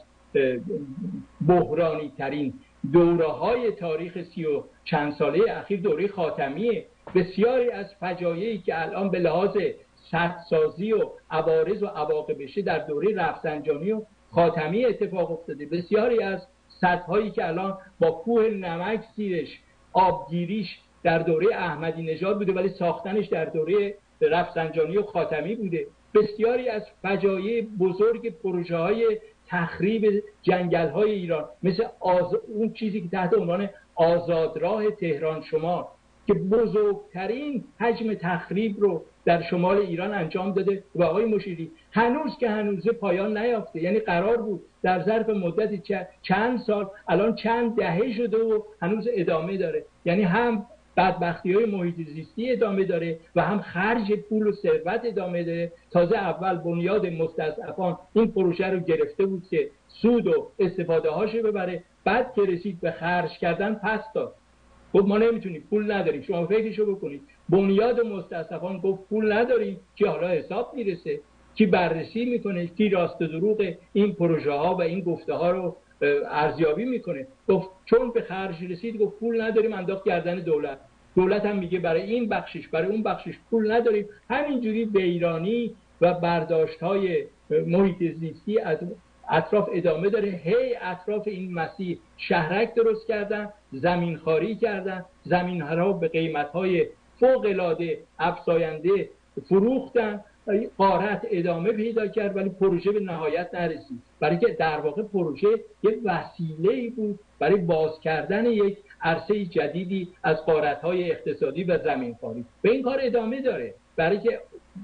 بحرانی ترین دوره های تاریخ 30 و چند ساله اخیر دوره خاتمیه. بسیاری از فجایعی که الان به لحاظ سدسازی و عوارض و عواقبش در دوره رفسنجانی و خاتمی اتفاق افتاده. بسیاری از سدهایی که الان با کوه نمک زیرش آبگیریش در دوره احمدی نژاد بوده ولی ساختنش در دوره رفسنجانی و خاتمی بوده. بسیاری از فجایع بزرگ پروژه های تخریب جنگل های ایران مثل اون چیزی که تحت عنوان آزادراه تهران شمال که بزرگترین حجم تخریب رو در شمال ایران انجام داده و آقای مشیری هنوز که هنوز پایان نیافته. یعنی قرار بود در ظرف مدت چند سال، الان چند دهه شده و هنوز ادامه داره. یعنی هم بدبختی‌های محیط زیستی ادامه داره و هم خرج پول و ثروت ادامه داره. تازه اول بنیاد مستضعفان این پروژه رو گرفته بود که سود و استفاده هاشو ببره، بعد که رسید به خرج کردن پس داد. گفت ما نمیتونیم، پول نداریم، شما فکرشو بکنید. بنیاد مستضعفان گفت پول نداریم، که حالا حساب میرسه، کی بررسی میکنه، کی راست و دروغ این پروژه ها و این گفته ها رو ارزیابی میکنه. گفت چون به خرج رسید گفت پول نداریم، انداخت گردن دولت. دولت هم میگه برای این بخشش برای اون بخشش پول نداریم. همینجوری بیرانی و برداشت های محیط زیستی از اطراف ادامه داره. هی اطراف این مسیر شهرک درست کردن، زمین خاری کردن، زمین ها رو به قیمت های فوق العاده افزاینده فروختن. غارت ادامه پیدا کرد ولی پروژه به نهایت نرسید، برای که در واقع پروژه یک وسیله‌ای بود برای باز کردن یک عرصه جدیدی از غارت‌های اقتصادی و زمین‌خواری. به این کار ادامه داره، برای که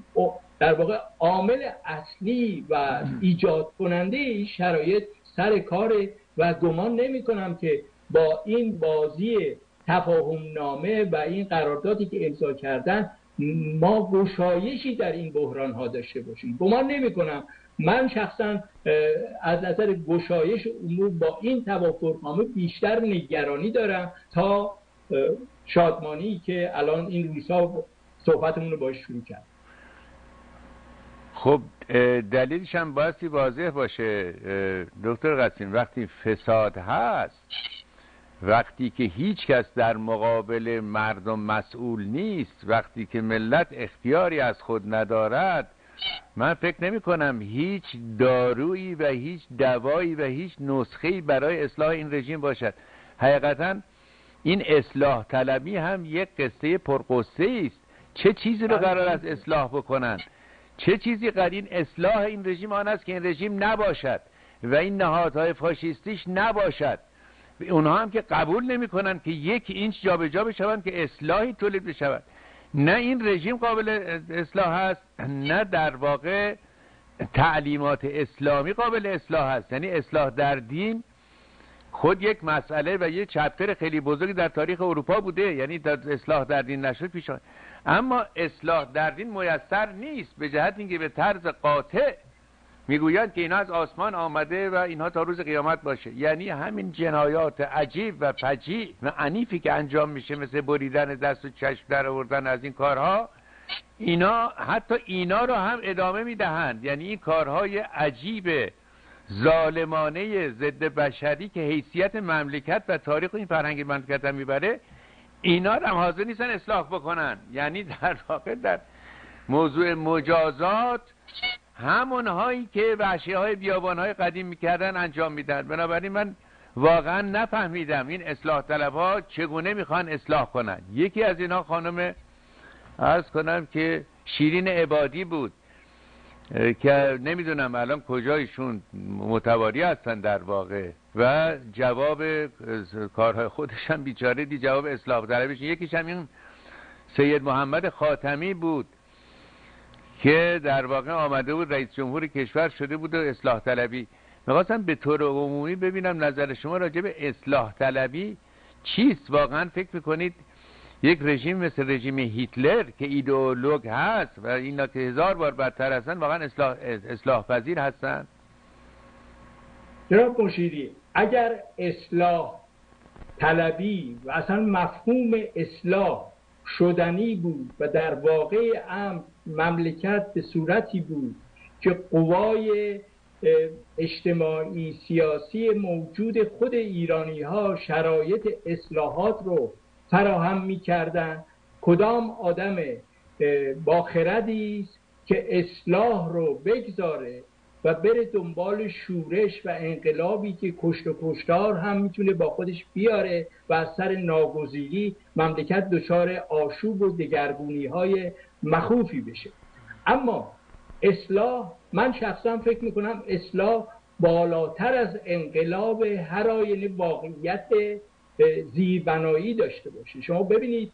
در واقع عامل اصلی و ایجاد کننده این شرایط سر کاره و گمان نمی‌کنم که با این بازی تفاهم نامه و این قراردادی که امضا کردن ما گشایشی در این بحران ها داشته باشیم. گمان نمی کنم من شخصا از نظر گشایش امور با این توافقنامه بیشتر نگرانی دارم تا شادمانی که الان این روزها صحبتمون رو باش شروع کرد. خب دلیلش هم بایستی واضح باشه دکتر قاسم. وقتی فساد هست، وقتی که هیچ کس در مقابل مردم مسئول نیست، وقتی که ملت اختیاری از خود ندارد، من فکر نمی کنم هیچ دارویی و هیچ دوایی و هیچ نسخه‌ای برای اصلاح این رژیم باشد. حقیقتا این اصلاح طلبی هم یک قصه پرقصه است. چه چیزی رو قرار است اصلاح بکنن؟ چه چیزی قرار این اصلاح این رژیم آن است که این رژیم نباشد و این نهادهای فاشیستیش نباشد. اونها هم که قبول نمی کنن که یک اینچ جابجا بشوند که اصلاحی تولید بشود. نه این رژیم قابل اصلاح است، نه در واقع تعلیمات اسلامی قابل اصلاح است. یعنی اصلاح در دین خود یک مسئله و یک چپتر خیلی بزرگی در تاریخ اروپا بوده، یعنی تا اصلاح در دین نشد پیش آمد. اما اصلاح در دین میسر نیست، به جهت اینکه به طرز قاطع میگویند که اینا از آسمان آمده و اینها تا روز قیامت باشه. یعنی همین جنایات عجیب و فجیع و عنیفی که انجام میشه، مثل بریدن دست و چشم در آوردن از این کارها، اینا حتی اینا رو هم ادامه میدهند. یعنی این کارهای عجیب ظالمانه ضد بشری که حیثیت مملکت و تاریخ این فرهنگ مملکت هم میبره، اینا هم حاضر نیستن اصلاح بکنن. یعنی در واقع در موضوع مجازات همونهایی که وحشی‌های بیابان‌های قدیم میکردن انجام میدن. بنابراین من واقعا نفهمیدم این اصلاح طلب‌ها چگونه میخوان اصلاح کنن. یکی از اینا خانم عرض کنم که شیرین عبادی بود که نمیدونم الان کجایشون متواری هستن در واقع، و جواب کارهای خودش هم بیچاره دی جواب اصلاح طلبیش. یکیش هم این سید محمد خاتمی بود که در واقع آمده بود رئیس جمهور کشور شده بود و اصلاح طلبی. می‌خواستم به طور عمومی ببینم نظر شما راجع به اصلاح طلبی چیست. واقعا فکر میکنید یک رژیم مثل رژیم هیتلر که ایدئولوگ هست و اینا که 1000 بار بدتر هستن واقعا اصلاح پذیر هستن؟ جناب مشیری، اگر اصلاح طلبی و اصلا مفهوم اصلاح شدنی بود و در واقع مملکت به صورتی بود که قوای اجتماعی سیاسی موجود خود ایرانی ها شرایط اصلاحات رو فراهم می کردن، کدام آدم با خردی است که اصلاح رو بگذاره و بره دنبال شورش و انقلابی که کشت و کشتار هم میتونه با خودش بیاره و از سر ناگزیری مملکت دچار آشوب و دگرگونی های مخوفی بشه. اما اصلاح، من شخصا فکر میکنم اصلاح بالاتر از انقلاب هر آینه واقعیت زیربنایی داشته باشه. شما ببینید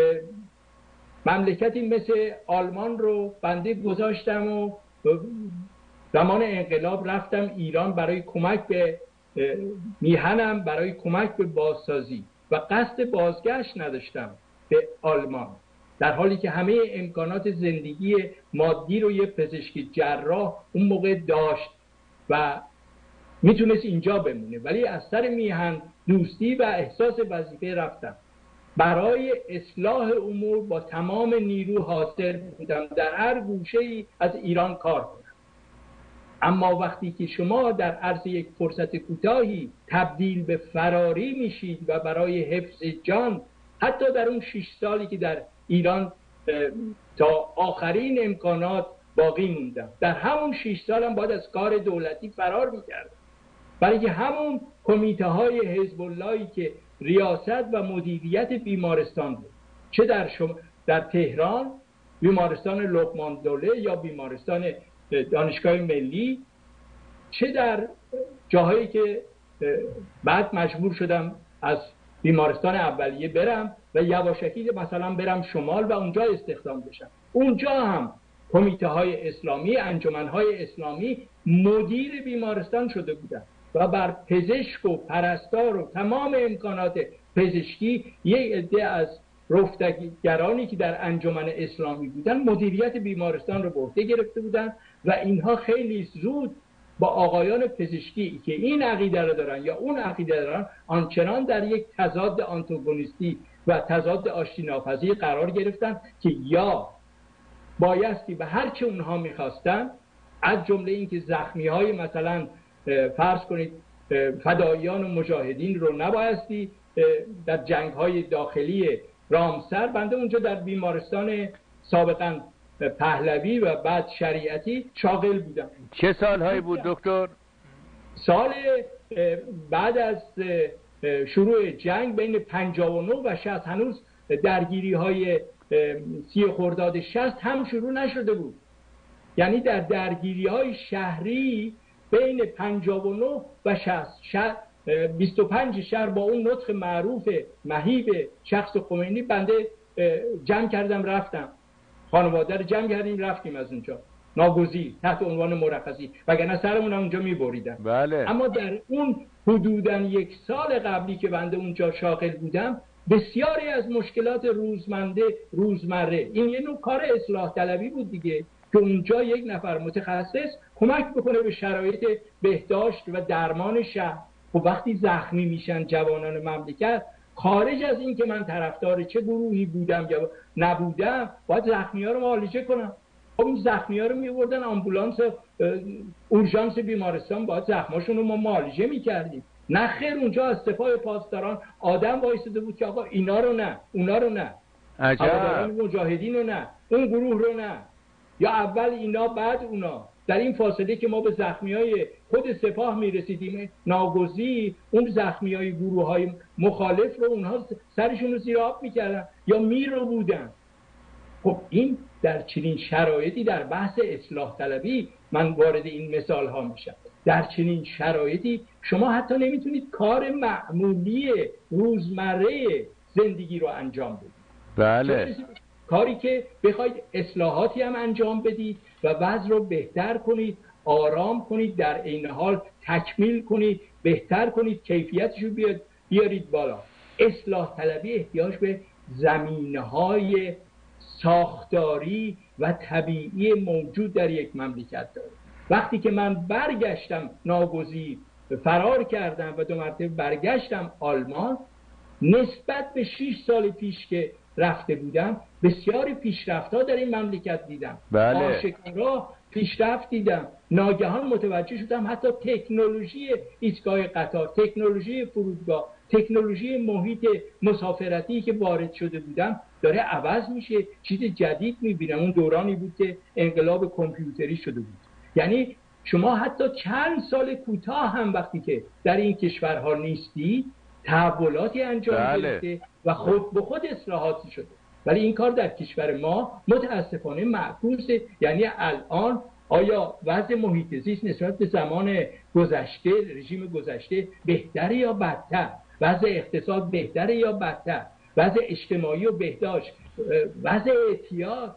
مملکتی مثل آلمان رو بنده گذاشتم و زمان انقلاب رفتم ایران برای کمک به میهنم، برای کمک به بازسازی و قصد بازگشت نداشتم به آلمان، در حالی که همه امکانات زندگی مادی رو یه پزشک جراح اون موقع داشت و میتونست اینجا بمونه، ولی از سر میهن دوستی و احساس وظیفه رفتم. برای اصلاح امور با تمام نیرو حاضر بودم در هر گوشه‌ای از ایران کار کنم. اما وقتی که شما در عرض یک فرصت کوتاهی تبدیل به فراری میشید و برای حفظ جان، حتی در اون 6 سالی که در ایران تا آخرین امکانات باقی موندم، در همون 6 سالم باید از کار دولتی فرار میکردم، برای که همون کمیته های حزب اللهی که ریاست و مدیریت بیمارستان بود، چه در تهران بیمارستان لقمان دوله یا بیمارستان دانشگاه ملی، چه در جاهایی که بعد مجبور شدم از بیمارستان اولیه برم و یواشکی مثلا برم شمال و اونجا استخدام بشم، اونجا هم کمیته های اسلامی، انجمن های اسلامی مدیر بیمارستان شده بودن و بر پزشک و پرستار و تمام امکانات پزشکی یک عده از رفتگرانی که در انجمن اسلامی بودن مدیریت بیمارستان رو به عهده گرفته بودن و اینها خیلی زود با آقایان پزشکی که این عقیده رو دارن یا اون عقیده دارن آنچنان در یک تضاد آنتاگونیستی و تضاد آشتی ناپذیر قرار گرفتن که یا بایستی به هر چه اونها میخواستن، از جمله اینکه زخمی‌های مثلا فرض کنید فداییان و مجاهدین رو نبایستی در جنگ‌های داخلی رامسر، بنده اونجا در بیمارستان سابقا پهلوی و بعد شریعتی شاغل بودم. چه سالهایی بود دکتر؟ سال بعد از شروع جنگ بین 59 و 60، هنوز درگیری‌های 30 خرداد 60 هم شروع نشده بود. یعنی در درگیری‌های شهری بین 59 و 60 25 شهر با اون نطق معروف مهیب شخص خمینی بنده جمع کردم رفتم، خانواده رو جمع کردیم رفتیم از اونجا ناگزیر تحت عنوان مرخصی، وگرنه سرمون اونجا میبریدن. بله. اما در اون حدوداً 1 سال قبلی که بنده اونجا شاغل بودم بسیاری از مشکلات روزمره این یه نوع کار اصلاح طلبی بود دیگه، که اونجا یک نفر متخصص کمک بکنه به شرایط بهداشت و درمان شهر. و وقتی زخمی میشن جوانان مملکت، خارج از این که من طرفدار چه گروهی بودم یا نبودم، باید زخمی ها رو معالجه کنم. خب این زخمی ها رو میوردن آمبولانس اورژانس بیمارستان، باید زخماشون رو ما معالجه میکردیم. نه خیر، اونجا از سپاه پاسداران آدم وایساده بود که آقا اینا رو نه، اونا رو نه، عجب. مجاهدین رو نه، اون گروه رو نه، یا اول اینا بعد اونا. در این فاصله که ما به زخمیای خود سپاه میرسیدیم ناگزیر اون زخمیای گروه‌های مخالف رو اونها سرشون رو زیر آب میکردن یا رو بودن. خب این در چنین شرایطی، در بحث اصلاح طلبی من وارد این مثال ها میشم، در چنین شرایطی شما حتی نمیتونید کار معمولی روزمره زندگی رو انجام بدید. بله. کاری که بخواید اصلاحاتی هم انجام بدید و وضع رو بهتر کنید، آرام کنید، در عین حال تکمیل کنید، بهتر کنید، کیفیتش رو بیارید بالا. اصلاح طلبی احتیاج به زمینه‌های ساختاری و طبیعی موجود در یک مملکت داره. وقتی که من برگشتم ناگزیر فرار کردم و 2 مرتبه برگشتم آلمان، نسبت به 6 سال پیش که رفته بودم بسیاری پیشرفت‌ها در این مملکت دیدم. بله. آشکارا پیشرفت دیدم. ناگهان متوجه شدم حتی تکنولوژی ایستگاه قطار، تکنولوژی فرودگاه، تکنولوژی محیط مسافرتی که وارد شده بودم داره عوض میشه، چیز جدید میبینم. اون دورانی بود که انقلاب کامپیوتری شده بود. یعنی شما حتی چند سال کوتاه هم وقتی که در این کشورها نیستی تحولاتی انجام گرفته و خود به خود اصلاحاتی شده، ولی این کار در کشور ما متاسفانه معکوسه. یعنی الان آیا وضع محیط زیست نسبت به زمان گذشته، رژیم گذشته بهتره یا بدتر؟ وضع اقتصاد بهتره یا بدتر؟ وضع اجتماعی و بهداشت، وضع اعتیاد،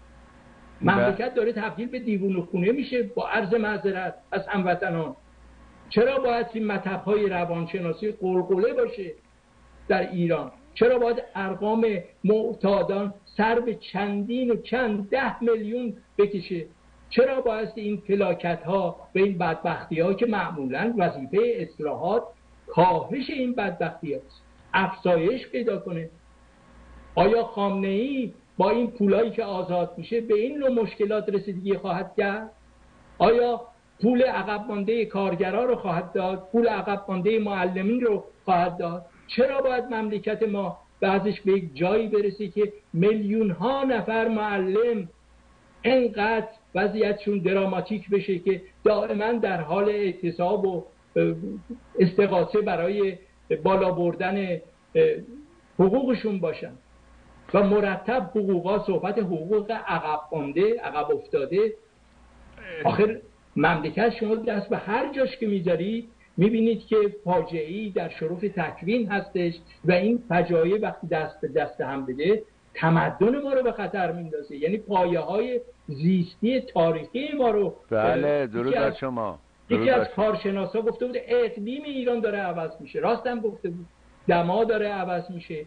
مملکت داره تبدیل به دیوونه خونه میشه. با عرض معذرت از هموطنان، چرا باید این مطب‌های روانشناسی قلقله باشه در ایران؟ چرا باید ارقام معتادان سر به چندین و چند 10 میلیون بکشه؟ چرا باید این فلاکت‌ها و این بدبختی‌ها که معمولاً وظیفه اصلاحات کاهش این بدبختی‌هاست افزایش پیدا کنه؟ آیا خامنه‌ای با این پولایی که آزاد میشه به این نوع مشکلات رسیدگی خواهد کرد؟ آیا پول عقب مانده کارگرا رو خواهد داد؟ پول عقب مانده معلمین رو خواهد داد؟ چرا باید مملکت ما بعضش به یک جایی برسه که میلیون ها نفر معلم انقدر وضعیتشون دراماتیک بشه که دائما در حال اعتصاب و استغاثه برای بالا بردن حقوقشون باشن و مرتب حقوقا، صحبت حقوق عقب مانده، عقب افتاده؟ آخر مملکت شما دست به هر جاش که میذارید میبینید که فاجعه‌ای در شرف تکوین هستش و این فجایع وقتی دست به دست هم بده تمدن ما رو به خطر میندازه. یعنی پایه‌های زیستی تاریخی ما رو. بله، درود بر شما. یکی از کارشناسا گفته بود اقلیم ایران داره عوض میشه. راستم گفته بود. دما داره عوض میشه،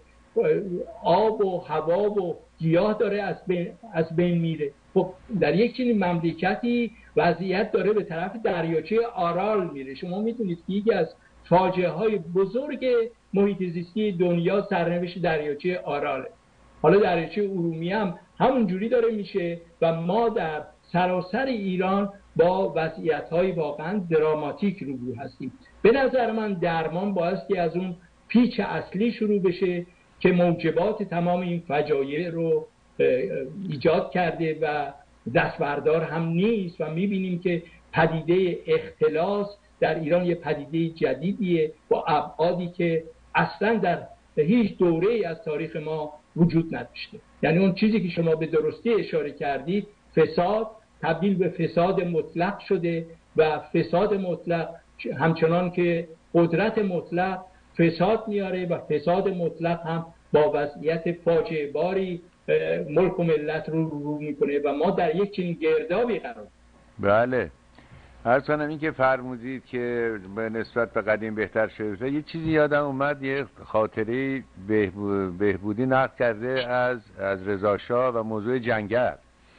آب و هوا و گیاه داره از بین میره. خب در یک چنین مملکتی وضعیت داره به طرف دریاچه آرال میره. شما میدونید که یکی از فاجعه های بزرگ محیط زیستی دنیا سرنوشت دریاچه آراله. حالا دریاچه ارومیه هم همون جوری داره میشه و ما در سراسر ایران با وضعیت‌های واقعا دراماتیک روبرو هستیم. به نظر من درمان بایستی از اون پیچ اصلی شروع بشه که موجبات تمام این فجایع رو ایجاد کرده و دستبردار هم نیست و میبینیم که پدیده اختلاس در ایران یه پدیده جدیدیه با ابعادی که اصلا در هیچ دوره‌ای از تاریخ ما وجود نداشته. یعنی اون چیزی که شما به درستی اشاره کردید، فساد تبدیل به فساد مطلق شده و فساد مطلق همچنان که قدرت مطلق فساد میاره و فساد مطلق هم با وضعیت فاجعه باری ملک و ملت رو میکنه و ما در یک چنین گردابی قرار. بله، عرض کنم این که فرمودید که به نسبت به قدیم بهتر شده، یه چیزی یادم اومد، یه خاطره بهبودی نقل کرده از رضا شاه و موضوع جنگل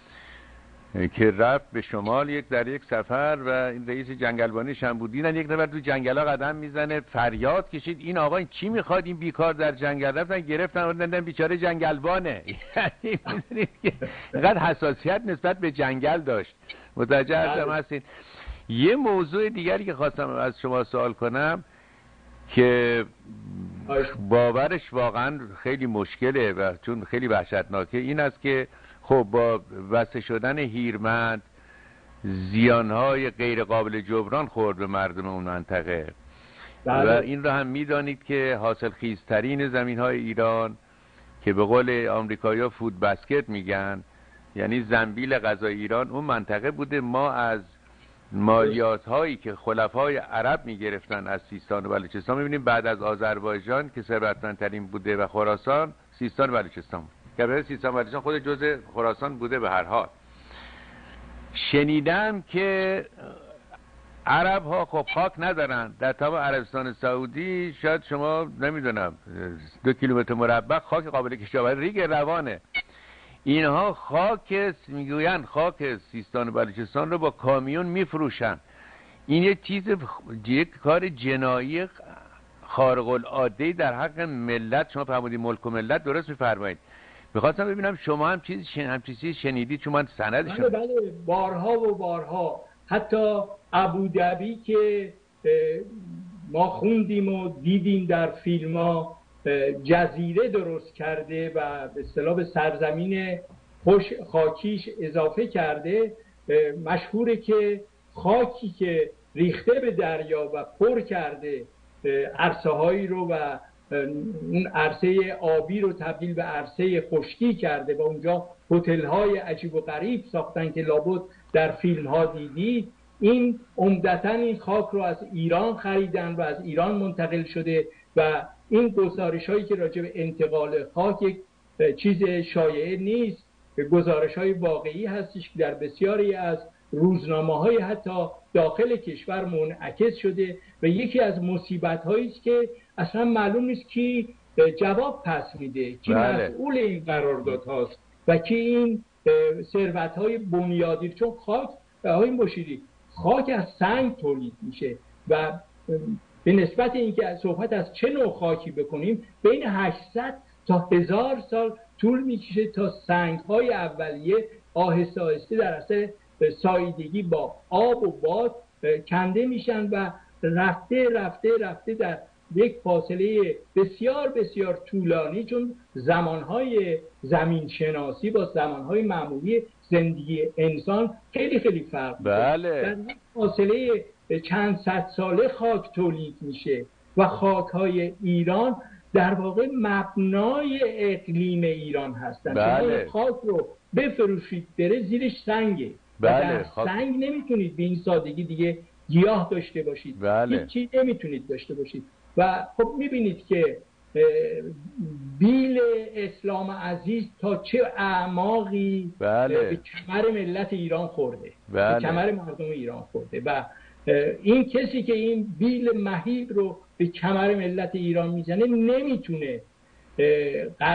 که رفت به شمال در یک سفر و این رئیس جنگلبانیش هم بود، دیدن یک نفر تو جنگلا قدم میزنه، فریاد کشید این آقا این چی میخواد، این بیکار در جنگل، رفتن گرفتن و دیدن بیچاره جنگلبانه. یعنی میدونید که اینقدر حساسیت نسبت به جنگل داشت. متوجه هستین؟ یه موضوع دیگری که خواستم از شما سوال کنم که باورش واقعا خیلی مشکله و چون خیلی وحشتناکه، این است که خب با وسته شدن هیرمند زیانهای غیر قابل جبران خورد به مردم اون منطقه. و این را هم میدانید که حاصل خیزترین زمینهای ایران که به قول آمریکایی‌ها فود بسکت میگن، یعنی زنبیل غذای ایران اون منطقه بوده. ما از مالیات هایی که خلفای عرب میگرفتن از سیستان و بلوچستان میبینیم بعد از آذربایجان که ثروتمندترین بوده و خراسان، سیستان و بلوچستان بود. که سیستان و بلوچستان خود جزء خراسان بوده. به هر حال شنیدم که عرب ها خب خاک ندارن. در تمام عربستان سعودی شاید شما نمیدونم 2 کیلومتر مربع خاک قابل کشاورزی ریگ روانه. اینها خاک میگوین خاک سیستان و بلوچستان رو با کامیون میفروشن. این یک کار جنایی خارق العاده در حق ملت. شما فرمودید ملک و ملت، درست میفرمایید. میخواستم ببینم شما هم چیزی شنیدید، چون من سندش بله بارها و بارها، حتی ابودبی که ما خوندیم و دیدیم در فیلم ها، جزیره درست کرده و به اصطلاح به سرزمین خوش خاکیش اضافه کرده. مشهوره که خاکی که ریخته به دریا و پر کرده عرصه هایی رو و اون عرصه آبی رو تبدیل به عرصه خشکی کرده و اونجا هتل های عجیب و غریب ساختن که لابد در فیلم ها دیدید. این عمدتاً این خاک رو از ایران خریدن و از ایران منتقل شده و این گزارش هایی که راجع به انتقال خاک یک چیز شایعه نیست، گزارش های واقعی هستش که در بسیاری از روزنامه های حتی داخل کشور منعکس شده و یکی از مصیبت هایی است که اصلا معلوم نیست کی جواب پس میده، کی مسئول این قرارداد هاست و کی این ثروت های بنیادی، چون خاک های مشیری خاک از سنگ تولید میشه و به نسبت اینکه صحبت از چه نوع خاکی بکنیم بین 800 تا 1000 سال طول میکشه تا سنگ‌های اولیه آهسته آهسته در اثر ساییدگی با آب و باد کنده میشن و رفته در یک فاصله بسیار بسیار طولانی، چون زمانهای زمین شناسی با زمانهای معمولی زندگی انسان خیلی خیلی فرق داره. در یک فاصله چند صد ساله خاک تولید میشه و خاک‌های ایران در واقع مبنای اقلیم ایران هستن. بله. خاک رو بفروشید بره زیرش سنگه. بله. و در سنگ نمیتونید به این سادگی دیگه گیاه داشته باشید. بله. هیچی نمیتونید داشته باشید و خب میبینید که بیل اسلام عزیز تا چه اعماقی به کمر ملت ایران خورده. به کمر مردم ایران خورده و این کسی که این بیل مهیب رو به کمر ملت ایران میزنه نمیتونه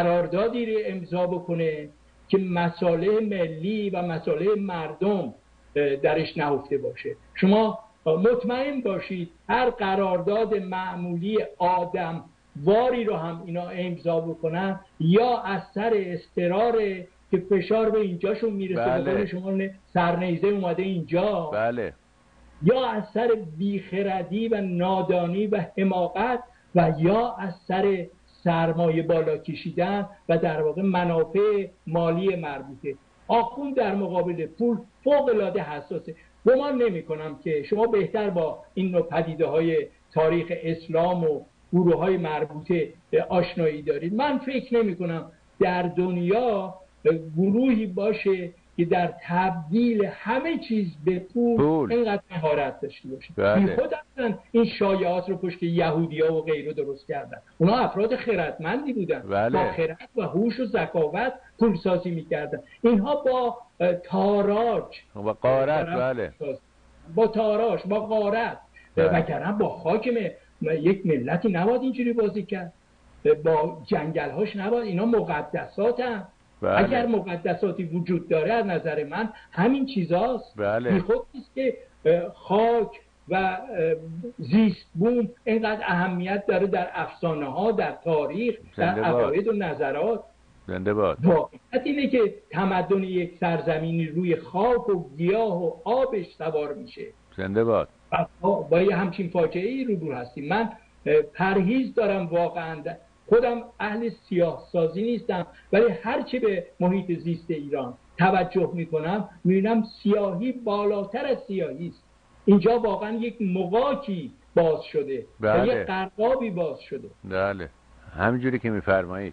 قراردادی رو امضا بکنه که مصالح ملی و مصالح مردم درش نهفته باشه. شما مطمئن باشید هر قرارداد معمولی آدم واری رو هم اینا امضا بکنن یا از سر اضطراره که فشار به اینجاشون میرسه، به قول شما سرنیزه اومده اینجا، بله، یا از سر بیخردی و نادانی و حماقت و یا از سر سرمایه بالا کشیدن و در واقع منافع مالی مربوطه. آخوند در مقابل پول فوق العاده حساسه. گمان نمی کنم که شما بهتر با این نوع پدیده های تاریخ اسلام و گروه های مربوطه آشنایی دارید. من فکر نمی کنم در دنیا گروهی باشه که در تبدیل همه چیز به پول اینقدر مهارت داشته باشه. این خود اصلا این شایعات رو پشت یهودی‌ها و غیره درست کردن. اونا افراد خردمندی بودن، با خرد و هوش و ذکاوت پولسازی میکردن. اینها با تاراج و غارت، بله، با تاراج، با غارت وگرنه با خاک یک ملتی نباید اینجوری بازی کرد، با جنگل‌هاش نباید. اینا مقدساتن. بله. اگر مقدساتی وجود داره از نظر من همین چیزاست. بله. بیخود نیست که خاک و زیست بوم اینقدر اهمیت داره در افسانه ها، در تاریخ، در عقاید و نظرات. زنده باد. واقعیت اینه که تمدن یک سرزمینی روی خاک و گیاه و آبش سوار میشه. زنده باد. با یه همچین فاجعه‌ای روبرو هستیم. من پرهیز دارم واقعا. خودم اهل سیاه سازی نیستم، ولی هرچی به محیط زیست ایران توجه میکنم میبینم سیاهی بالاتر از سیاهی است. اینجا واقعا یک مغاکی باز شده. بله. و یک قرقابی باز شده. بله، همینجوری که میفرمایید.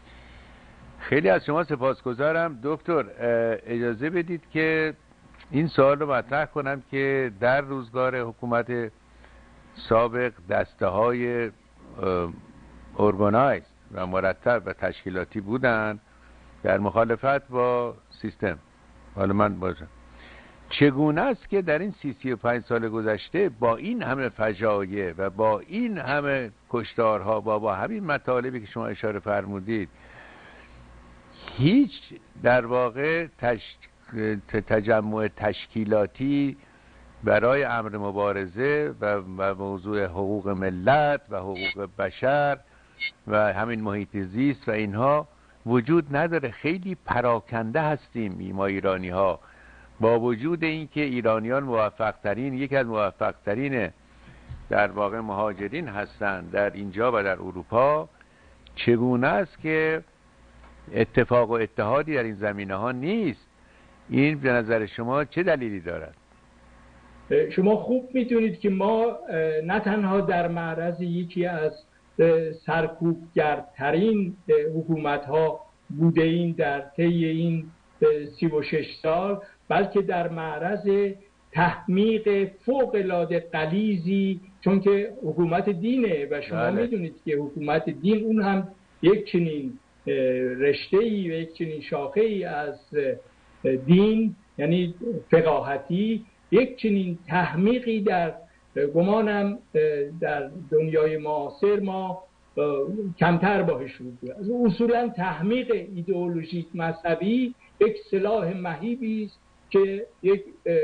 خیلی از شما سپاسگزارم. دکتر اجازه بدید که این سوال رو مطرح کنم که در روزگار حکومت سابق دسته های ارگانایز و مرتب و تشکیلاتی بودن در مخالفت با سیستم. حالا من بازم چگونه است که در این 35 سال گذشته با این همه فجایع و با این همه کشتارها با همین مطالبی که شما اشاره فرمودید هیچ در واقع تجمع تشکیلاتی برای امر مبارزه و موضوع حقوق ملت و حقوق بشر و همین محیط زیست و اینها وجود نداره؟ خیلی پراکنده هستیم ما ایرانی ها، با وجود اینکه ایرانیان موفق ترین، یکی از موفق ترین در واقع مهاجرین هستند در اینجا و در اروپا. چگونه است که اتفاق و اتحادی در این زمینه ها نیست؟ این به نظر شما چه دلیلی دارد؟ شما خوب میدونید که ما نه تنها در معرض یکی از سرکوبگرترین حکومت ها بوده ایم در طی این 36 سال، بلکه در معرض تحمیق فوق العاده غلیظی، چون که حکومت دینه و شما میدونید که حکومت دین اون هم یک چنین رشته‌ای و یک چنین شاخه‌ای از دین، یعنی فقاهتی، یک چنین تحمیقی در گمانم در دنیای معاصر ما کمتر باهش بود. اصولا تحمیق ایدئولوژیک مذهبی یک سلاح مهیبی است که یک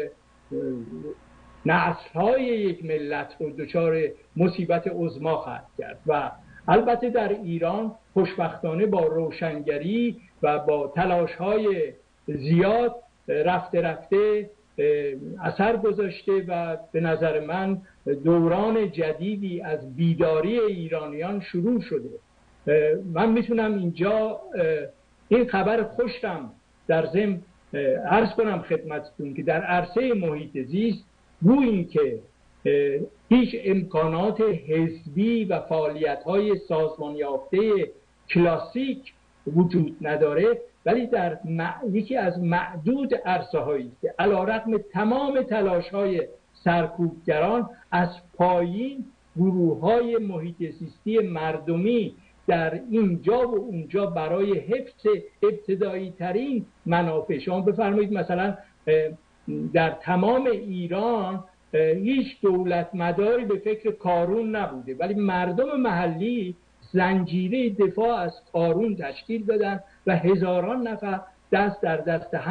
نسل‌های یک ملت رو دچار مصیبت عظمی خواهد کرد. و البته در ایران خوشبختانه با روشنگری و با تلاش‌های زیاد رفته اثر گذاشته و به نظر من دوران جدیدی از بیداری ایرانیان شروع شده. من میتونم اینجا این خبر خوشم در ضمن عرض کنم خدمتتون که در عرصه محیط زیست گویا این که هیچ امکانات حزبی و فعالیت‌های سازمان یافته کلاسیک وجود نداره، ولی در یکی از معدود عرصه‌هایی که علیرغم تمام تلاش‌های سرکوبگران از پایین گروه‌های محیط زیستی مردمی در اینجا و اونجا برای حفظ ابتدایی ترین منافع، شما بفرمایید مثلا در تمام ایران هیچ دولت مداری به فکر قارون نبوده، ولی مردم محلی زنجیره دفاع از قارون تشکیل دادن و هزاران نفر دست در دست هم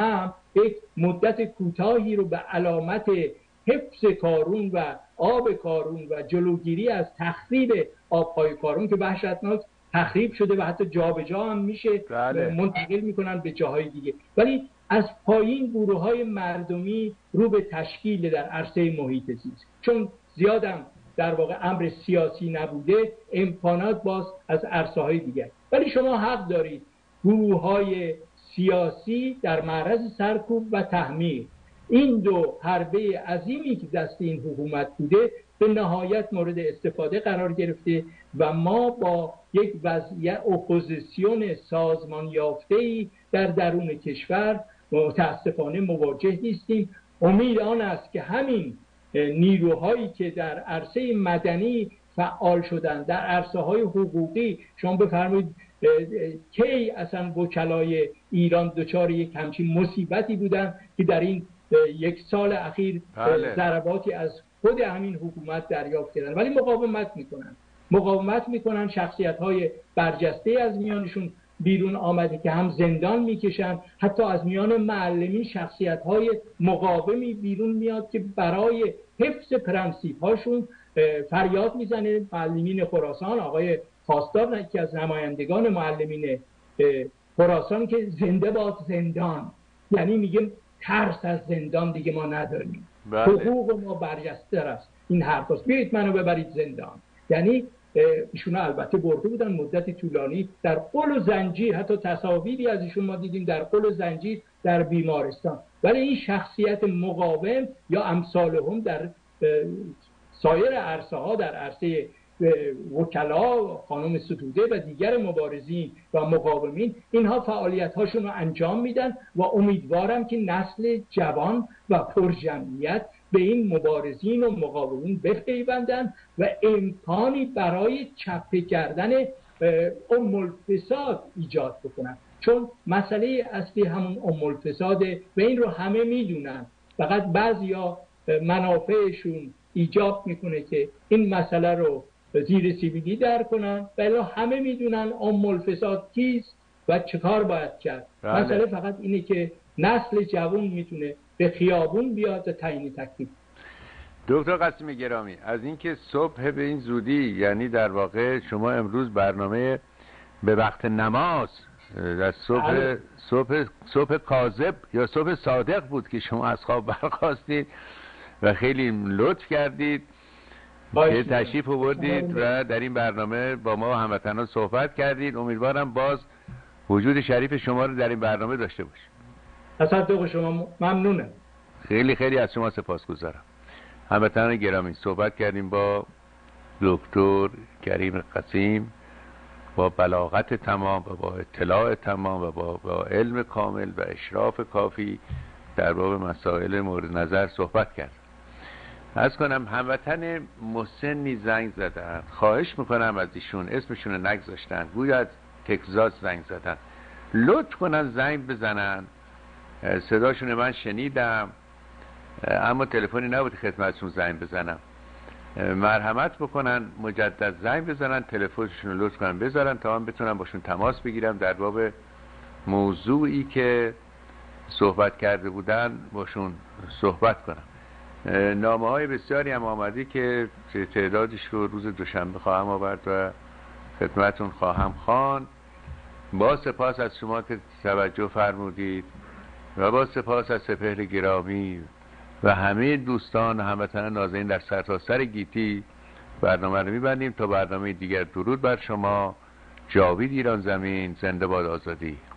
یک مدت کوتاهی رو به علامت حفظ کارون و آب کارون و جلوگیری از تخریب آبهای کارون که وحشتناک تخریب شده و حتی جابجا هم میشه منتقل میکنن به جاهای دیگه، ولی از پایین گروه‌های مردمی رو به تشکیل در عرصه محیط زیست، چون زیادم در واقع امر سیاسی نبوده، امکانات باز از عرصه‌های دیگر. ولی شما حق دارید، گروه‌های سیاسی در معرض سرکوب و تحمیل، این دو حربه عظیمی که دست این حکومت بوده به نهایت مورد استفاده قرار گرفته و ما با یک وضعیت اپوزیسیون سازمان یافته‌ای در درون کشور متاسفانه مواجه نیستیم. امید آن است که همین نیروهایی که در عرصه مدنی فعال شدن، در عرصه های حقوقی، شما بفرمایید کی اصلا وکلای ایران دچار یک همچین مصیبتی بودن که در این یک سال اخیر ضرباتی از خود همین حکومت دریافت کردن، ولی مقاومت میکنن. شخصیت های برجسته از میانشون بیرون آمده که هم زندان میکشن، حتی از میان معلمین شخصیت های مقاومی بیرون میاد که برای حفظ پرنسیپ هاشون فریاد میزنه. معلمین خراسان، آقای خواستار یکی از نمایندگان معلمین خراسان که زنده باد زندان، یعنی میگه ترس از زندان دیگه ما نداریم، حقوق ما برجسته است. این حرف است، بیایید منو ببرید زندان. یعنی ایشون البته برده بودن مدت طولانی در قل و زنجیر، حتی تصاویری از ایشون ما دیدیم در قل و زنجیر در بیمارستان، ولی این شخصیت مقاوم یا امثالهم در سایر عرصه ها، در عرصه وکلا، خانم ستوده و دیگر مبارزین و مقاومین، اینها فعالیت هاشون رو انجام میدن و امیدوارم که نسل جوان و پرجمعیت به این مبارزین و مقاومین بپیوندن و امکانی برای چپه کردن الفساد ایجاد بکنن، چون مسئله اصلی همون الفساده و این رو همه میدونن، فقط بعضیا منافعشون ایجاب میکنه که این مسئله رو زیر سیبیلی در کنن، ولی همه میدونن الفساد کیست و چه کار باید کرد. مسئله فقط اینه که نسل جوان میتونه به خیابون بیاد و تعیین تکلیف. دکتر قاسمی گرامی، از اینکه صبح به این زودی، یعنی در واقع شما امروز برنامه به وقت نماز در صبح کاذب یا صبح صادق بود که شما از خواب برخاستید و خیلی لطف کردید که تشریف آوردید و در این برنامه با ما و هموطنان صحبت کردید. امیدوارم باز وجود شریف شما رو در این برنامه داشته باشیم. تصدق شما، ممنونم. خیلی خیلی از شما سپاسگزارم. هموطنان گرامی، صحبت کردیم با دکتر کریم قسیم با بلاغت تمام و با اطلاع تمام و با علم کامل و اشراف کافی در باب مسائل مورد نظر صحبت کرد. عرض کنم هموطن محسنی زنگ زدن، خواهش میکنم از ایشون، اسمشون رو نگذاشتن، گویا از تگزاس زنگ زدن، لطف کنن زنگ بزنن. صداشون من شنیدم اما تلفنی نبود خدمتشون زنگ بزنم. مرحمت بکنن مجدد زنگ بزنن، تلفنشون رو لطف کنن بذارن تا من بتونم باشون تماس بگیرم در باب موضوعی که صحبت کرده بودن باشون صحبت کنم. نامه های بسیاری هم آمدی که تعدادش رو روز دوشنبه خواهم آورد و خدمتون خواهم خواند. با سپاس از شما که توجه فرمودید و با سپاس از سپهر گرامی و همه دوستان و هموطنان نازنین در سرتاسر گیتی برنامه رو میبندیم تا برنامه دیگر. درود بر شما. جاوید ایران زمین، زنده باد آزادی.